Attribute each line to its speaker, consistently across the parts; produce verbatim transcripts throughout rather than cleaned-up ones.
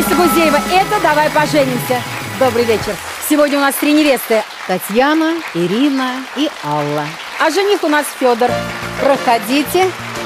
Speaker 1: Лариса Гузеева. Это «Давай поженимся». Добрый вечер. Сегодня у нас три невесты. Татьяна, Ирина и Алла. А жених у нас Федор. Проходите.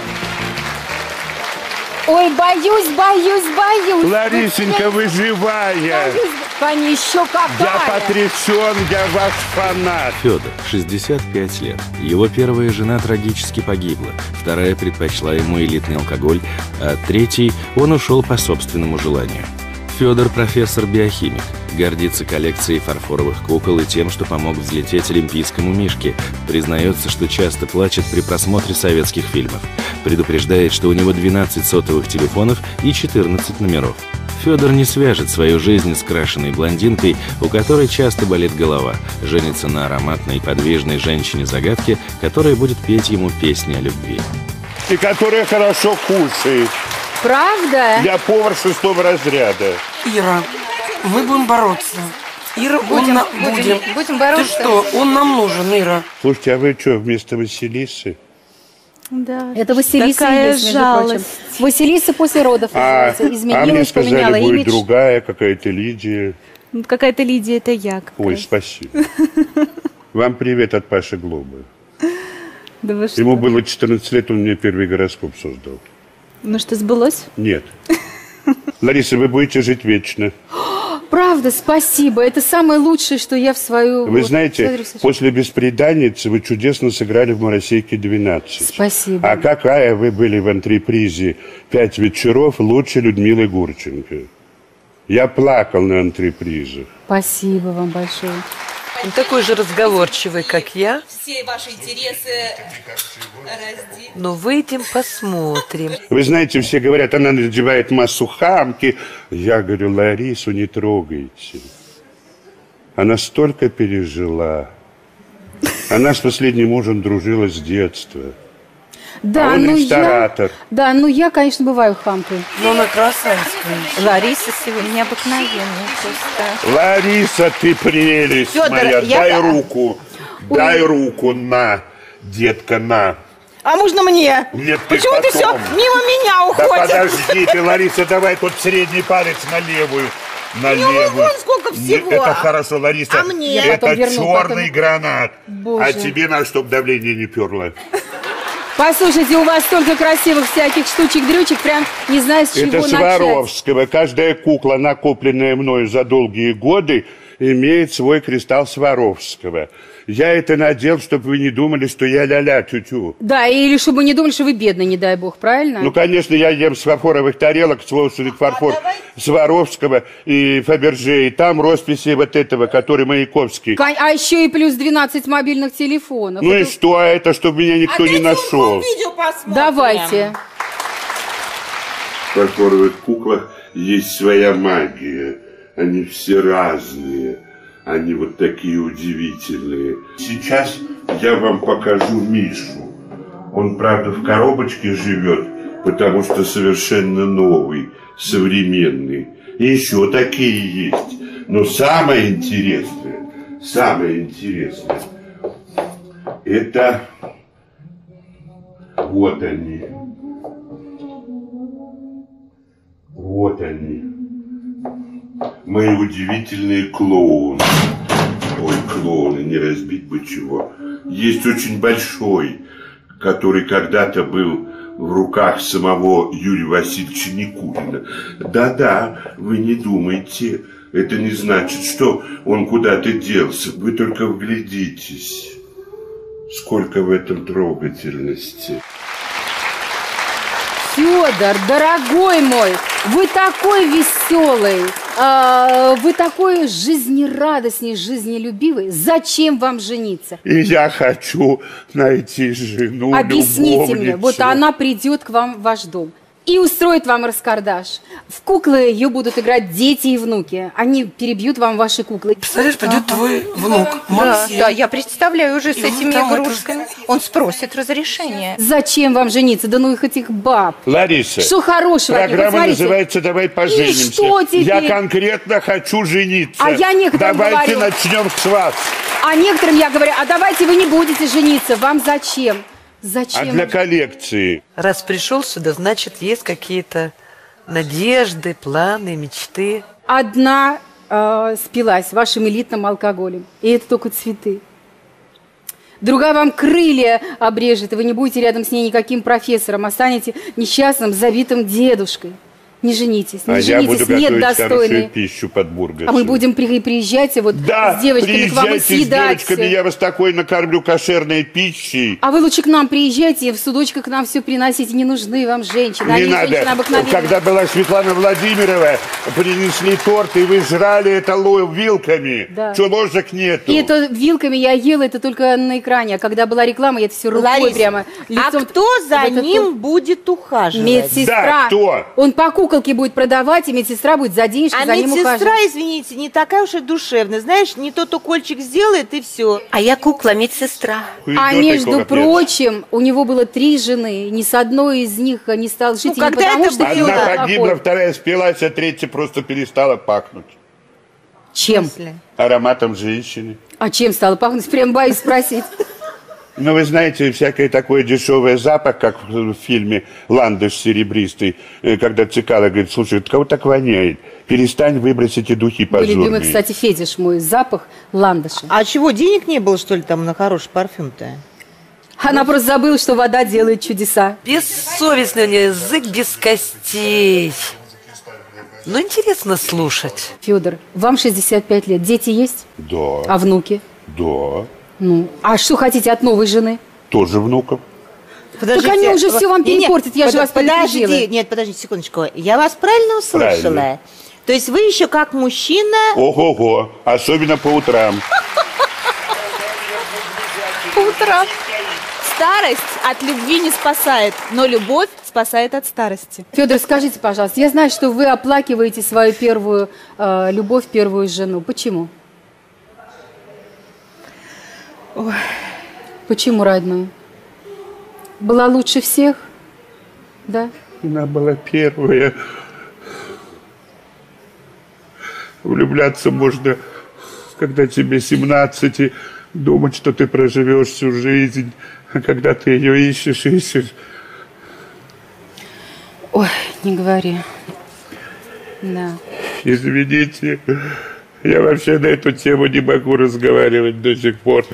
Speaker 1: Ой, боюсь, боюсь, боюсь.
Speaker 2: Ларисенька, вы живая.
Speaker 1: Боюсь. Они еще какая.
Speaker 2: Я потрясен, я ваш фанат.
Speaker 3: Федор, шестьдесят пять лет. Его первая жена трагически погибла, вторая предпочла ему элитный алкоголь, а третий он ушел по собственному желанию. Федор профессор-биохимик, гордится коллекцией фарфоровых кукол и тем, что помог взлететь олимпийскому Мишке. Признается, что часто плачет при просмотре советских фильмов. Предупреждает, что у него двенадцать сотовых телефонов и четырнадцать номеров. Федор не свяжет свою жизнь с крашеной блондинкой, у которой часто болит голова. Женится на ароматной подвижной женщине-загадке, которая будет петь ему песни о любви.
Speaker 2: И которая хорошо кушает.
Speaker 1: Правда?
Speaker 2: Я повар шестого разряда.
Speaker 4: Ира, мы будем бороться. Ира,
Speaker 1: Будем,
Speaker 4: он на...
Speaker 1: будем,
Speaker 4: будем.
Speaker 1: будем бороться.
Speaker 4: Ты что, он нам нужен, Ира.
Speaker 2: Слушайте, а вы что, вместо Василисы?
Speaker 1: Да. Это Василиса
Speaker 5: Такая
Speaker 1: есть, между
Speaker 5: жалость.
Speaker 1: прочим. Василиса после родов
Speaker 2: А,
Speaker 1: называется.
Speaker 2: а
Speaker 1: Изменилась,
Speaker 2: мне сказали,
Speaker 1: поменяла
Speaker 2: будет
Speaker 1: имидж.
Speaker 2: другая какая-то Лидия.
Speaker 5: Какая-то Лидия, это я. как
Speaker 2: Ой,
Speaker 5: раз.
Speaker 2: спасибо. Вам привет от Паши Глоба.
Speaker 5: Да вы что?
Speaker 2: Ему было четырнадцать лет, он мне первый гороскоп создал.
Speaker 5: Ну что, сбылось?
Speaker 2: Нет. Лариса, вы будете жить вечно.
Speaker 1: Правда, спасибо. Это самое лучшее, что я в свою...
Speaker 2: Вы
Speaker 1: вот,
Speaker 2: знаете,
Speaker 1: Федор Алексеевич.
Speaker 2: после «Бесприданницы» вы чудесно сыграли в «Моросейке двенадцать».
Speaker 1: Спасибо.
Speaker 2: А какая вы были в антрепризе «Пять вечеров» лучше Людмилы Гурченко. Я плакал на антрепризах.
Speaker 1: Спасибо вам большое.
Speaker 4: Он такой же разговорчивый, как я.
Speaker 6: Все ваши интересы разделить.
Speaker 4: Но выйдем, посмотрим.
Speaker 2: Вы знаете, все говорят, она надевает массу хамки. Я говорю, Ларису не трогайте. Она столько пережила. Она с последним мужем дружила с детства.
Speaker 1: Да,
Speaker 2: а он
Speaker 1: ну
Speaker 2: ресторатор.
Speaker 1: я... Да, ну я, конечно, бываю хамкой.
Speaker 4: Но она красавица.
Speaker 5: Лариса сегодня необыкновенная просто.
Speaker 2: Лариса, ты прелесть
Speaker 5: Фёдор,
Speaker 2: моя.
Speaker 5: я-
Speaker 2: Дай руку. Дай руку, на, детка, на.
Speaker 5: А можно мне?
Speaker 2: Нет, ты
Speaker 5: Почему ты все
Speaker 2: потом.
Speaker 5: мимо меня
Speaker 2: Да
Speaker 5: уходишь?
Speaker 2: подожди ты, Лариса, давай тут средний палец на левую. На левую.
Speaker 5: вон сколько всего.
Speaker 2: Это хорошо, Лариса.
Speaker 5: А мне?
Speaker 1: Я потом
Speaker 2: Это
Speaker 1: верну,
Speaker 2: черный
Speaker 1: потом.
Speaker 2: гранат.
Speaker 1: Боже.
Speaker 2: А тебе надо, чтобы давление не перло.
Speaker 1: Послушайте, у вас столько красивых всяких штучек-дрючек, прям не знаю, с чего
Speaker 2: Это
Speaker 1: начать.
Speaker 2: Сваровского. Каждая кукла, накопленная мною за долгие годы, имеет свой кристалл Сваровского. Я это надел, чтобы вы не думали, что я ля-ля тю-тю.
Speaker 1: Да, или чтобы не думали, что вы бедный, не дай бог, правильно?
Speaker 2: Ну, конечно, я ем с фарфоровых тарелок, слушает фарфор Сваровского и Фаберже. И там росписи вот этого, который Маяковский.
Speaker 1: Кон- А еще и плюс двенадцать мобильных телефонов.
Speaker 2: Ну и
Speaker 1: Это-
Speaker 2: что, а это, чтобы меня никто не нашел?
Speaker 6: Видео посмотрим.
Speaker 1: Давайте.
Speaker 2: В фарфоровых куклах есть своя магия. Они все разные. Они вот такие удивительные. Сейчас я вам покажу Мишу. Он, правда, в коробочке живет, потому что совершенно новый, современный. И еще такие есть. Но самое интересное, самое интересное, это вот они. Вот они. Мои удивительные клоуны. Ой, клоуны, не разбить бы чего. Есть очень большой, который когда-то был в руках самого Юрия Васильевича Никулина. Да-да, вы не думайте. Это не значит, что он куда-то делся. Вы только вглядитесь. Сколько в этом трогательности.
Speaker 1: Федор, дорогой мой, вы такой веселый, а, вы такой жизнерадостный, жизнелюбивый. Зачем вам жениться?
Speaker 2: И я хочу найти жену,
Speaker 1: Объясните мне, вот
Speaker 2: любовницу.
Speaker 1: она придет к вам в ваш дом и устроит вам раскардаш. В куклы ее будут играть дети и внуки. Они перебьют вам ваши куклы.
Speaker 4: Представляешь, придет твой внук,
Speaker 5: Да,
Speaker 4: Максим.
Speaker 5: да, я представляю уже с
Speaker 4: И вы
Speaker 5: этими
Speaker 4: там это-
Speaker 5: игрушками. Он спросит разрешение.
Speaker 1: Зачем вам жениться? Да ну их этих баб.
Speaker 2: Лариса,
Speaker 1: Что хорошего? от них?
Speaker 2: программа
Speaker 1: Посмотрите.
Speaker 2: называется «Давай поженимся».
Speaker 1: И что теперь?
Speaker 2: Я конкретно хочу жениться.
Speaker 1: А я некоторым
Speaker 2: Давайте
Speaker 1: говорю.
Speaker 2: начнем с вас.
Speaker 1: А некоторым я говорю, а давайте вы не будете жениться. Вам зачем? Зачем?
Speaker 2: А для коллекции?
Speaker 4: Раз пришел сюда, значит, есть какие-то Надежды, планы, мечты.
Speaker 1: Одна э, спилась вашим элитным алкоголем. И это только цветы. Другая вам крылья обрежет, и вы не будете рядом с ней никаким профессором, а станете несчастным, забитым дедушкой. Не женитесь, не
Speaker 2: а
Speaker 1: женитесь,
Speaker 2: я буду
Speaker 1: нет
Speaker 2: готовить
Speaker 1: достойной.
Speaker 2: хорошую пищу под бургер.
Speaker 1: А мы будем при, приезжать и вот
Speaker 2: да,
Speaker 1: с девочками к вам и
Speaker 2: приезжайте с
Speaker 1: съедать
Speaker 2: девочками,
Speaker 1: всё.
Speaker 2: я вас такой накормлю кошерной пищей.
Speaker 1: А вы лучше к нам приезжайте, в судочках к нам все приносите, не нужны вам женщины.
Speaker 2: Не
Speaker 1: Они
Speaker 2: надо.
Speaker 1: женщины обыкновенные.
Speaker 2: Когда была Светлана Владимирова, принесли торт, и вы жрали это ло- вилками.
Speaker 1: Да.
Speaker 2: Что, ложек нету?
Speaker 1: И это вилками я ела, это только на экране. А когда была реклама, я это все рукой
Speaker 5: Лариса,
Speaker 1: прямо
Speaker 5: а
Speaker 1: лицом.
Speaker 5: кто за
Speaker 1: в этот
Speaker 5: ним
Speaker 1: торт.
Speaker 5: будет ухаживать?
Speaker 1: Медсестра.
Speaker 2: Да, кто?
Speaker 1: Он по куколке будет продавать, и медсестра будет за денежки
Speaker 5: А
Speaker 1: за ним
Speaker 5: медсестра,
Speaker 1: ухаживать.
Speaker 5: извините, не такая уж и душевная. Знаешь, не тот укольчик сделает, и все.
Speaker 7: А я кукла медсестра.
Speaker 1: А
Speaker 2: Идёт
Speaker 1: между
Speaker 2: такого
Speaker 1: прочим, у него было три жены. Ни с одной из них не стал жить.
Speaker 5: Ну,
Speaker 1: и не
Speaker 5: когда
Speaker 1: потому,
Speaker 5: это
Speaker 1: что
Speaker 5: было?
Speaker 1: Фёдор
Speaker 2: Одна погибла,
Speaker 1: плохой.
Speaker 2: вторая спилась, а третья просто перестала пахнуть.
Speaker 1: Чем?
Speaker 2: Ароматом женщины.
Speaker 1: А чем стало пахнуть? Прям боюсь спросить.
Speaker 2: Ну, вы знаете, всякий такой дешевый запах, как в фильме «Ландыш серебристый», э, когда Цикало говорит: слушай, от кого так воняет? Перестань, выбрось эти духи
Speaker 1: Мой
Speaker 2: позорные.
Speaker 1: любимый, кстати, фетиш мой, запах ландыша.
Speaker 5: А чего, денег не было, что ли, там на хороший парфюм-то?
Speaker 1: Она просто забыла, что вода делает чудеса.
Speaker 4: Бессовестный у нее язык без костей. Ну, интересно слушать.
Speaker 1: Федор, вам шестьдесят пять лет. Дети есть?
Speaker 2: Да,
Speaker 1: А внуки?
Speaker 2: да,
Speaker 1: Ну, а что хотите от новой жены?
Speaker 2: тоже внуков.
Speaker 5: Подождите,
Speaker 1: они уже всё вам
Speaker 5: не, не,
Speaker 1: перепортят, я же
Speaker 5: под-
Speaker 1: вас предупредила.
Speaker 5: Подожди, нет, подождите секундочку. Я вас правильно услышала?
Speaker 2: Правильно.
Speaker 5: То есть вы еще как мужчина...
Speaker 2: Ого-го, особенно по утрам.
Speaker 6: По утрам. Старость от любви не спасает, но любовь спасает от старости.
Speaker 1: Федор, скажите, пожалуйста, я знаю, что вы оплакиваете свою первую э, любовь, первую жену. Почему?
Speaker 5: Ой.
Speaker 1: Почему, родной? Была лучше всех? Да?
Speaker 2: Она была первая. Влюбляться можно, когда тебе семнадцать, и думать, что ты проживешь всю жизнь. А когда ты ее ищешь, ищешь.
Speaker 1: Ой, не говори. Да.
Speaker 2: Извините, я вообще на эту тему не могу разговаривать до сих пор.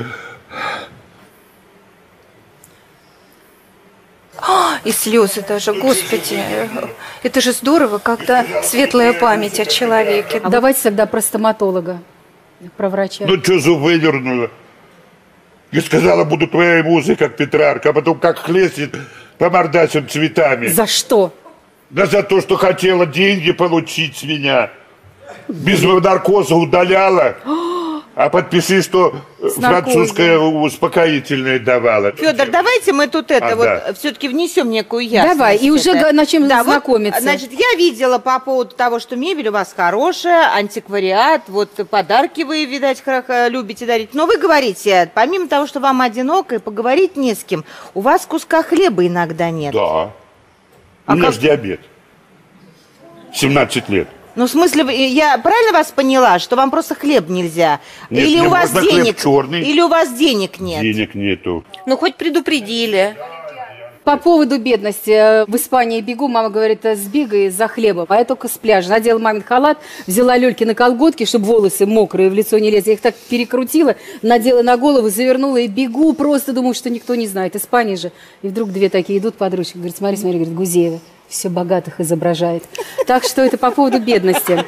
Speaker 7: И слезы даже, господи. Это же здорово, когда светлая память о человеке.
Speaker 1: А давайте тогда про стоматолога, про врача.
Speaker 2: Ну, что зубы вернула? Я сказала, буду твоей музой, как Петрарка, а потом как хлестнет по мордасям цветами.
Speaker 1: За что?
Speaker 2: Да за то, что хотела деньги получить с меня. Без наркоза удаляла. А подпиши, что
Speaker 1: С наркозом.
Speaker 2: французское успокоительное давала.
Speaker 5: Федор, давайте мы тут это
Speaker 2: А,
Speaker 5: вот
Speaker 2: да.
Speaker 5: все-таки внесем некую ясность.
Speaker 1: Давай, и уже
Speaker 5: Это-
Speaker 1: га- начнем
Speaker 5: Да, вот,
Speaker 1: знакомиться.
Speaker 5: значит, я видела по поводу того, что мебель у вас хорошая, антиквариат, вот подарки вы, видать, хра- любите дарить. Но вы говорите, помимо того, что вам одиноко и поговорить не с кем, у вас куска хлеба иногда нет.
Speaker 2: Да.
Speaker 5: А
Speaker 2: У меня
Speaker 5: как-
Speaker 2: же диабет. семнадцать лет.
Speaker 5: Ну, в смысле, вы- я правильно вас поняла, что вам просто хлеб нельзя?
Speaker 2: Нет,
Speaker 5: Или
Speaker 2: мне
Speaker 5: у вас
Speaker 2: можно хлеб
Speaker 5: денег?
Speaker 2: черный.
Speaker 5: Или у вас денег нет?
Speaker 2: Денег нету.
Speaker 7: Ну, хоть предупредили.
Speaker 1: По поводу бедности. э, В Испании бегу, мама говорит, э, сбегай за хлебом. А я только с пляжа. Надела мамин халат, взяла Лёлькины колготки, чтобы волосы мокрые в лицо не лезли. Я их так перекрутила, надела на голову, завернула и бегу. Просто думаю, что никто не знает. Испания же. И вдруг две такие идут подружки. Говорит, смотри, смотри, говорит, Гузеева. Все богатых изображает. Так что это по поводу бедности.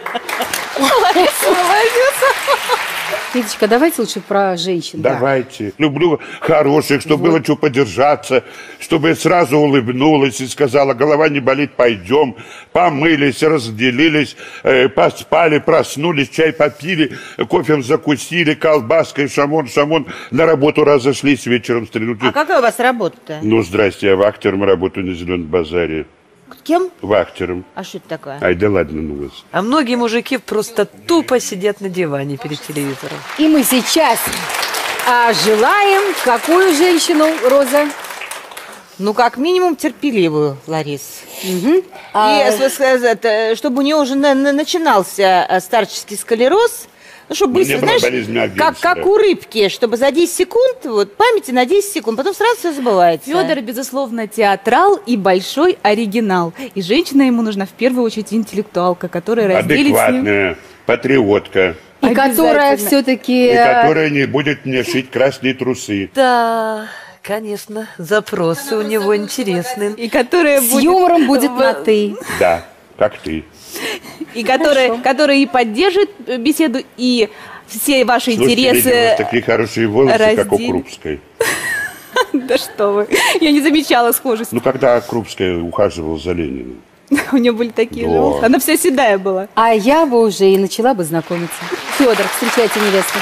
Speaker 1: Федечка, давайте лучше про женщин.
Speaker 2: Давайте. Люблю хороших, чтобы было что подержаться, чтобы я сразу улыбнулась и сказала, голова не болит, пойдем. Помылись, разделились, э, поспали, проснулись, чай попили, кофем закусили, колбаской, шамон, шамон. На работу разошлись вечером стрелять.
Speaker 5: А какая у вас работа-то?
Speaker 2: Ну, здрасте, я вахтером работаю на Зеленом базаре.
Speaker 5: Кем?
Speaker 2: Вахтером.
Speaker 5: А что это такое?
Speaker 2: Ай, да ладно, ну вас.
Speaker 4: А многие мужики просто тупо сидят на диване перед телевизором.
Speaker 1: И мы сейчас а, желаем какую женщину, Роза?
Speaker 5: Ну, как минимум, терпеливую, Ларис.
Speaker 1: Мгм.
Speaker 5: И, с- с- это, чтобы у нее уже на- на- начинался э, старческий склероз, Ну, чтобы быстро,
Speaker 2: не было
Speaker 5: знаешь,
Speaker 2: болезни
Speaker 5: как,
Speaker 2: Мергенсена.
Speaker 5: как у рыбки, чтобы за десять секунд, вот, памяти на десять секунд, потом сразу все забывается.
Speaker 6: Федор, безусловно, театрал и большой оригинал. И женщина ему нужна в первую очередь интеллектуалка, которая разделит с ним...
Speaker 2: Адекватная, патриотка.
Speaker 1: И которая все-таки...
Speaker 2: И которая не будет мне шить красные трусы.
Speaker 4: Да, конечно, запросы у него интересные.
Speaker 6: И которая
Speaker 1: С
Speaker 6: будет...
Speaker 1: юмором будет на «ты».
Speaker 2: Да, как ты.
Speaker 6: И которая, которая и поддержит беседу, и все ваши
Speaker 2: Слушайте,
Speaker 6: интересы...
Speaker 2: Лидия, у вас такие хорошие волосы, как у
Speaker 6: разделит.
Speaker 2: Крупской.
Speaker 6: Да что вы, я не замечала схожести.
Speaker 2: Ну, когда Крупская ухаживала за Лениным.
Speaker 6: У нее были такие
Speaker 2: Да.
Speaker 6: волосы. Она вся седая была.
Speaker 1: А я бы уже и начала бы знакомиться. Федор, встречайте невесту.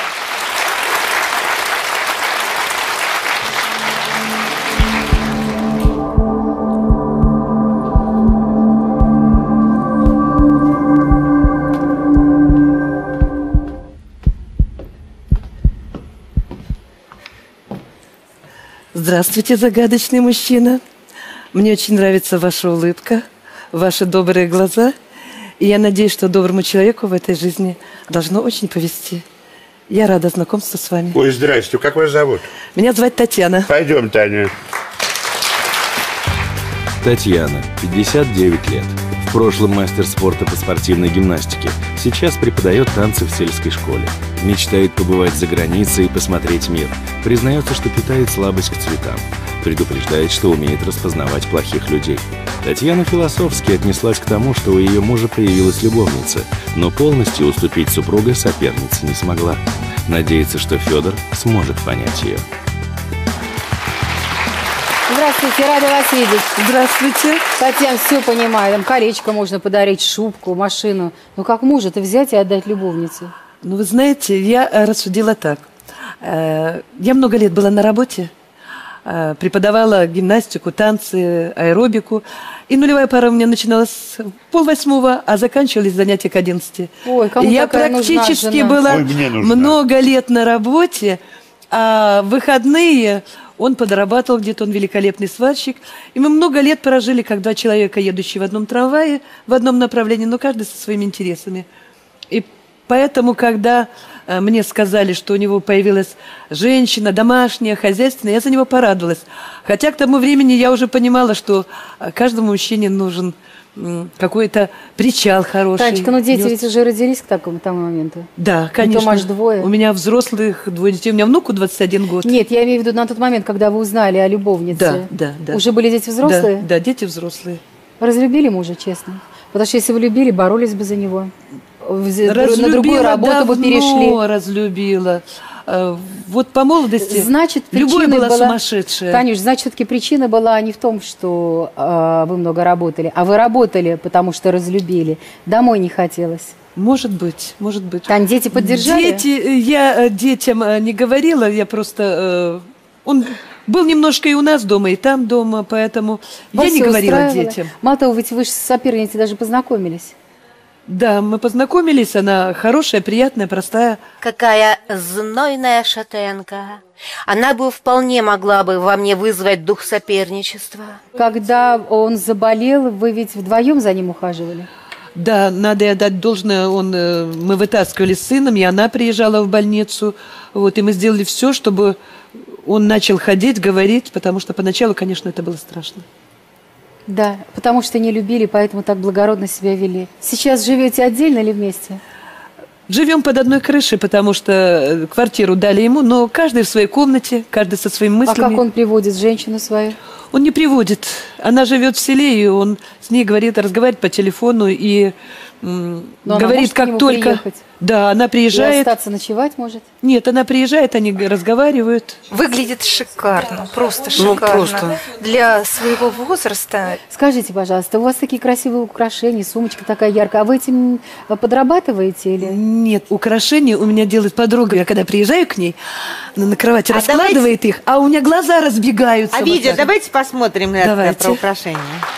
Speaker 8: Здравствуйте, загадочный мужчина. Мне очень нравится ваша улыбка, ваши добрые глаза. И я надеюсь, что доброму человеку в этой жизни должно очень повезти. Я рада знакомству с вами.
Speaker 2: Ой, здрасте, как вас зовут?
Speaker 8: Меня зовут Татьяна.
Speaker 2: Пойдем, Таня.
Speaker 3: Татьяна, пятьдесят девять лет. В прошлом мастер спорта по спортивной гимнастике. Сейчас преподает танцы в сельской школе. Мечтает побывать за границей и посмотреть мир. Признается, что питает слабость к цветам. Предупреждает, что умеет распознавать плохих людей. Татьяна философски отнеслась к тому, что у ее мужа появилась любовница, но полностью уступить супруга сопернице не смогла. Надеется, что Федор сможет понять ее.
Speaker 1: Здравствуйте, рада вас видеть.
Speaker 8: Здравствуйте.
Speaker 1: Татьяна, все понимаю. Там колечко можно подарить, шубку, машину. Но как мужа-то взять и отдать любовнице?
Speaker 8: Ну, вы знаете, я э, рассудила так. Э, Я много лет была на работе, э, преподавала гимнастику, танцы, аэробику. И нулевая пара у меня начиналась с полвосьмого, а заканчивались занятия к одиннадцати.
Speaker 1: Ой, кому
Speaker 8: Я
Speaker 1: такая нужна
Speaker 8: практически
Speaker 1: жена?
Speaker 8: была
Speaker 2: Ой, мне нужна.
Speaker 8: много лет на работе, а в выходные он подрабатывал где-то, он великолепный сварщик. И мы много лет прожили, как два человека, едущие в одном трамвае, в одном направлении, но каждый со своими интересами. И поэтому, когда э, мне сказали, что у него появилась женщина, домашняя, хозяйственная, я за него порадовалась. Хотя к тому времени я уже понимала, что э, каждому мужчине нужен м, какой-то причал хороший.
Speaker 1: Танечка, ну дети
Speaker 8: Нес-
Speaker 1: ведь уже родились к такому тому моменту.
Speaker 8: Да, конечно.
Speaker 1: аж двое.
Speaker 8: У меня взрослых двое детей. У меня внуку двадцать один год.
Speaker 1: Нет, я имею в виду на тот момент, когда вы узнали о любовнице.
Speaker 8: Да, да, да.
Speaker 1: Уже были дети взрослые?
Speaker 8: Да, да, дети взрослые.
Speaker 1: Разлюбили мужа, честно? Потому что если бы любили, боролись бы за него. В-
Speaker 8: Разлюбила,
Speaker 1: на другую работу бы
Speaker 8: давно
Speaker 1: перешли.
Speaker 8: разлюбила. Э, Вот по молодости
Speaker 1: Значит,
Speaker 8: любовь
Speaker 1: причиной
Speaker 8: была,
Speaker 1: была
Speaker 8: сумасшедшая.
Speaker 1: Танюш, значит, все-таки причина была не в том, что э, вы много работали, а вы работали, потому что разлюбили. Домой не хотелось.
Speaker 8: Может быть, может быть.
Speaker 1: Тань, дети поддержали?
Speaker 8: Дети, э, я э, детям э, не говорила, я просто... э, Он был немножко и у нас дома, и там дома, поэтому
Speaker 1: Вас
Speaker 8: я не
Speaker 1: всё
Speaker 8: говорила
Speaker 1: устраивало?
Speaker 8: детям.
Speaker 1: Мало того, ведь вы же с соперницей даже познакомились.
Speaker 8: Да, мы познакомились, она хорошая, приятная, простая.
Speaker 9: Какая знойная шатенка. Она бы вполне могла бы во мне вызвать дух соперничества.
Speaker 1: Когда он заболел, вы ведь вдвоем за ним ухаживали?
Speaker 8: Да, надо ей отдать должное, он, э, мы вытаскивали с сыном, и она приезжала в больницу, вот, и мы сделали все, чтобы он начал ходить, говорить, потому что поначалу, конечно, это было страшно.
Speaker 1: Да, потому что не любили, поэтому так благородно себя вели. Сейчас живете отдельно или вместе?
Speaker 8: Живем под одной крышей, потому что э, квартиру дали ему, но каждый в своей комнате, каждый со своими мыслями.
Speaker 1: А как он приводит женщину свою?
Speaker 8: Он не приводит. Она живет в селе, и он с ней говорит, разговаривает по телефону и м,
Speaker 1: Но она
Speaker 8: говорит,
Speaker 1: может к
Speaker 8: как
Speaker 1: нему
Speaker 8: только...
Speaker 1: приехать?
Speaker 8: Да, она
Speaker 1: И
Speaker 8: приезжает.
Speaker 1: остаться ночевать может?
Speaker 8: Нет, она приезжает, они разговаривают.
Speaker 7: Выглядит шикарно, просто
Speaker 4: Ну,
Speaker 7: шикарно.
Speaker 4: просто.
Speaker 7: Для своего возраста.
Speaker 1: Скажите, пожалуйста, у вас такие красивые украшения, сумочка такая яркая, а вы этим подрабатываете или?
Speaker 8: Нет, украшения у меня делает подруга. Я когда приезжаю к ней, она на кровати
Speaker 5: А
Speaker 8: раскладывает их, а у меня глаза разбегаются.
Speaker 5: А
Speaker 8: вот
Speaker 5: видео,
Speaker 8: так.
Speaker 5: давайте посмотрим на это
Speaker 8: Давайте.
Speaker 5: про украшения.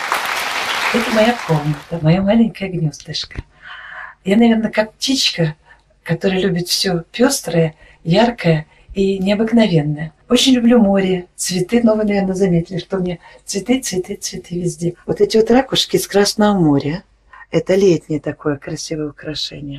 Speaker 10: Это моя комната, мое маленькое гнездышко. Я, наверное, как птичка, которая любит все пестрое, яркое и необыкновенное. Очень люблю море, цветы, но вы, наверное, заметили, что у меня цветы, цветы, цветы везде. Вот эти вот ракушки из Красного моря, это летнее такое красивое украшение.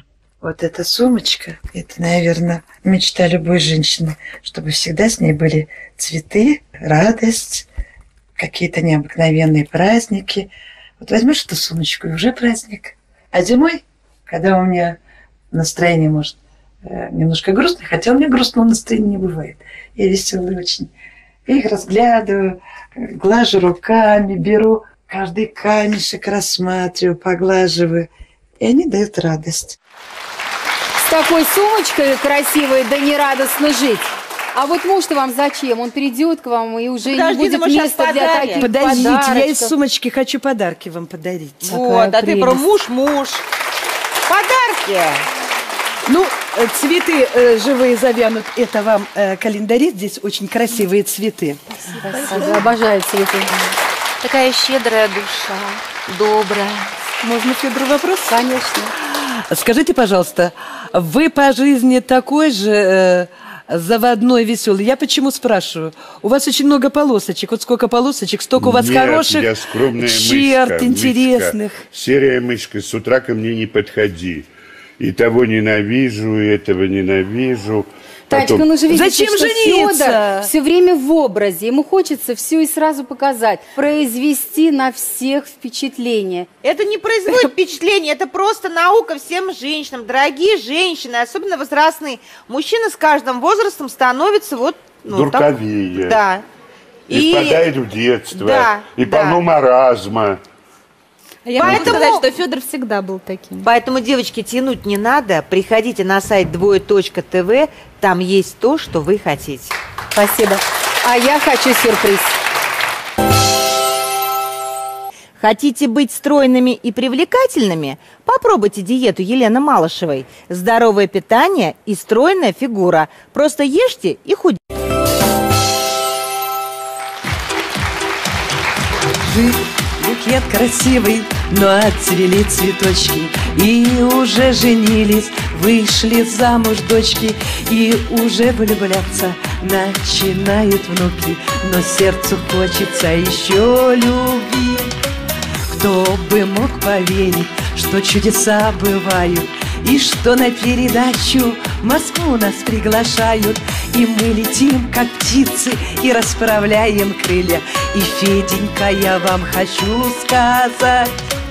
Speaker 10: Вот эта сумочка, это, наверное, мечта любой женщины, чтобы всегда с ней были цветы, радость, какие-то необыкновенные праздники. Вот возьмешь эту сумочку, и уже праздник. А зимой, когда у меня настроение, может, немножко грустное, хотя у меня грустного настроения не бывает. Я веселая очень. Я их разглядываю, глажу руками, беру каждый камешек, рассматриваю, поглаживаю. И они дают радость.
Speaker 1: С такой сумочкой красивой, да не радостно жить. А вот муж-то вам зачем? Он придет к вам и уже
Speaker 5: Подожди,
Speaker 1: не будет
Speaker 5: мы сейчас
Speaker 1: места для
Speaker 5: подарим.
Speaker 1: таких
Speaker 8: Подождите,
Speaker 1: подарочков.
Speaker 8: я из сумочки хочу подарки вам подарить.
Speaker 5: Вот,
Speaker 1: Какая
Speaker 5: а ты про
Speaker 1: прелесть.
Speaker 5: муж-муж. Подарки.
Speaker 8: Ну, э, цветы э, живые завянут. Это вам э, календари. Здесь очень красивые цветы.
Speaker 1: Спасибо. Обожаю цветы.
Speaker 9: Такая щедрая душа, добрая.
Speaker 8: Можно Федору вопрос?
Speaker 1: Конечно.
Speaker 8: Скажите, пожалуйста, вы по жизни такой же э, заводной, веселый? Я почему спрашиваю? У вас очень много полосочек. Вот сколько полосочек, столько у вас
Speaker 2: Нет,
Speaker 8: хороших
Speaker 2: я скромная
Speaker 8: черт
Speaker 2: мышка,
Speaker 8: интересных.
Speaker 2: Мышка. Серая мышка, с утра ко мне не подходи. И того ненавижу, и этого ненавижу.
Speaker 1: Танечка,
Speaker 2: Потом...
Speaker 1: ну же видите,
Speaker 8: Зачем
Speaker 1: что
Speaker 8: жениться?
Speaker 1: Фёдор все время в образе. Ему хочется все и сразу показать. Произвести на всех впечатление.
Speaker 5: Это не производит впечатление, это просто наука всем женщинам. Дорогие женщины, особенно возрастные, мужчины с каждым возрастом становятся вот... Ну,
Speaker 2: Дурковее.
Speaker 5: Так, да.
Speaker 2: И впадает в детство.
Speaker 5: Да,
Speaker 2: и
Speaker 5: да.
Speaker 2: полно маразма.
Speaker 6: Я
Speaker 5: Поэтому-
Speaker 6: могу сказать, что Федор всегда был таким.
Speaker 5: Поэтому, девочки, тянуть не надо. Приходите на сайт двое точка тв, там есть то, что вы хотите.
Speaker 1: Спасибо. А я хочу сюрприз.
Speaker 5: Хотите быть стройными и привлекательными? Попробуйте диету Елены Малышевой. Здоровое питание и стройная фигура. Просто ешьте и худейте.
Speaker 8: Букет красивый, но отцвели цветочки, и уже женились, вышли замуж дочки, и уже влюбляться начинают внуки, но сердцу хочется еще любви. Кто бы мог поверить, что чудеса бывают, и что на передачу Москву нас приглашают, и мы летим, как птицы, и расправляем крылья. И, Феденька, я вам хочу сказать,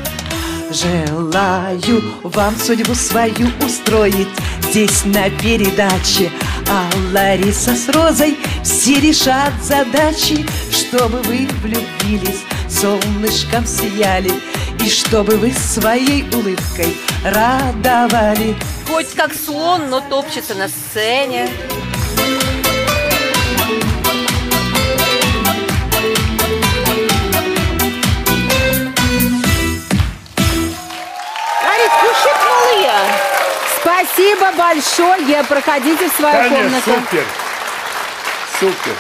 Speaker 8: желаю вам судьбу свою устроить здесь на передаче. А Лариса с Розой все решат задачи, чтобы вы влюбились, солнышком сияли, и чтобы вы своей улыбкой радовали.
Speaker 9: Хоть как слон, но топчется на сцене.
Speaker 5: Лариску, ущипнула я.
Speaker 1: Спасибо большое. Проходите в свою
Speaker 2: Таня,
Speaker 1: комнату.
Speaker 2: супер. Супер.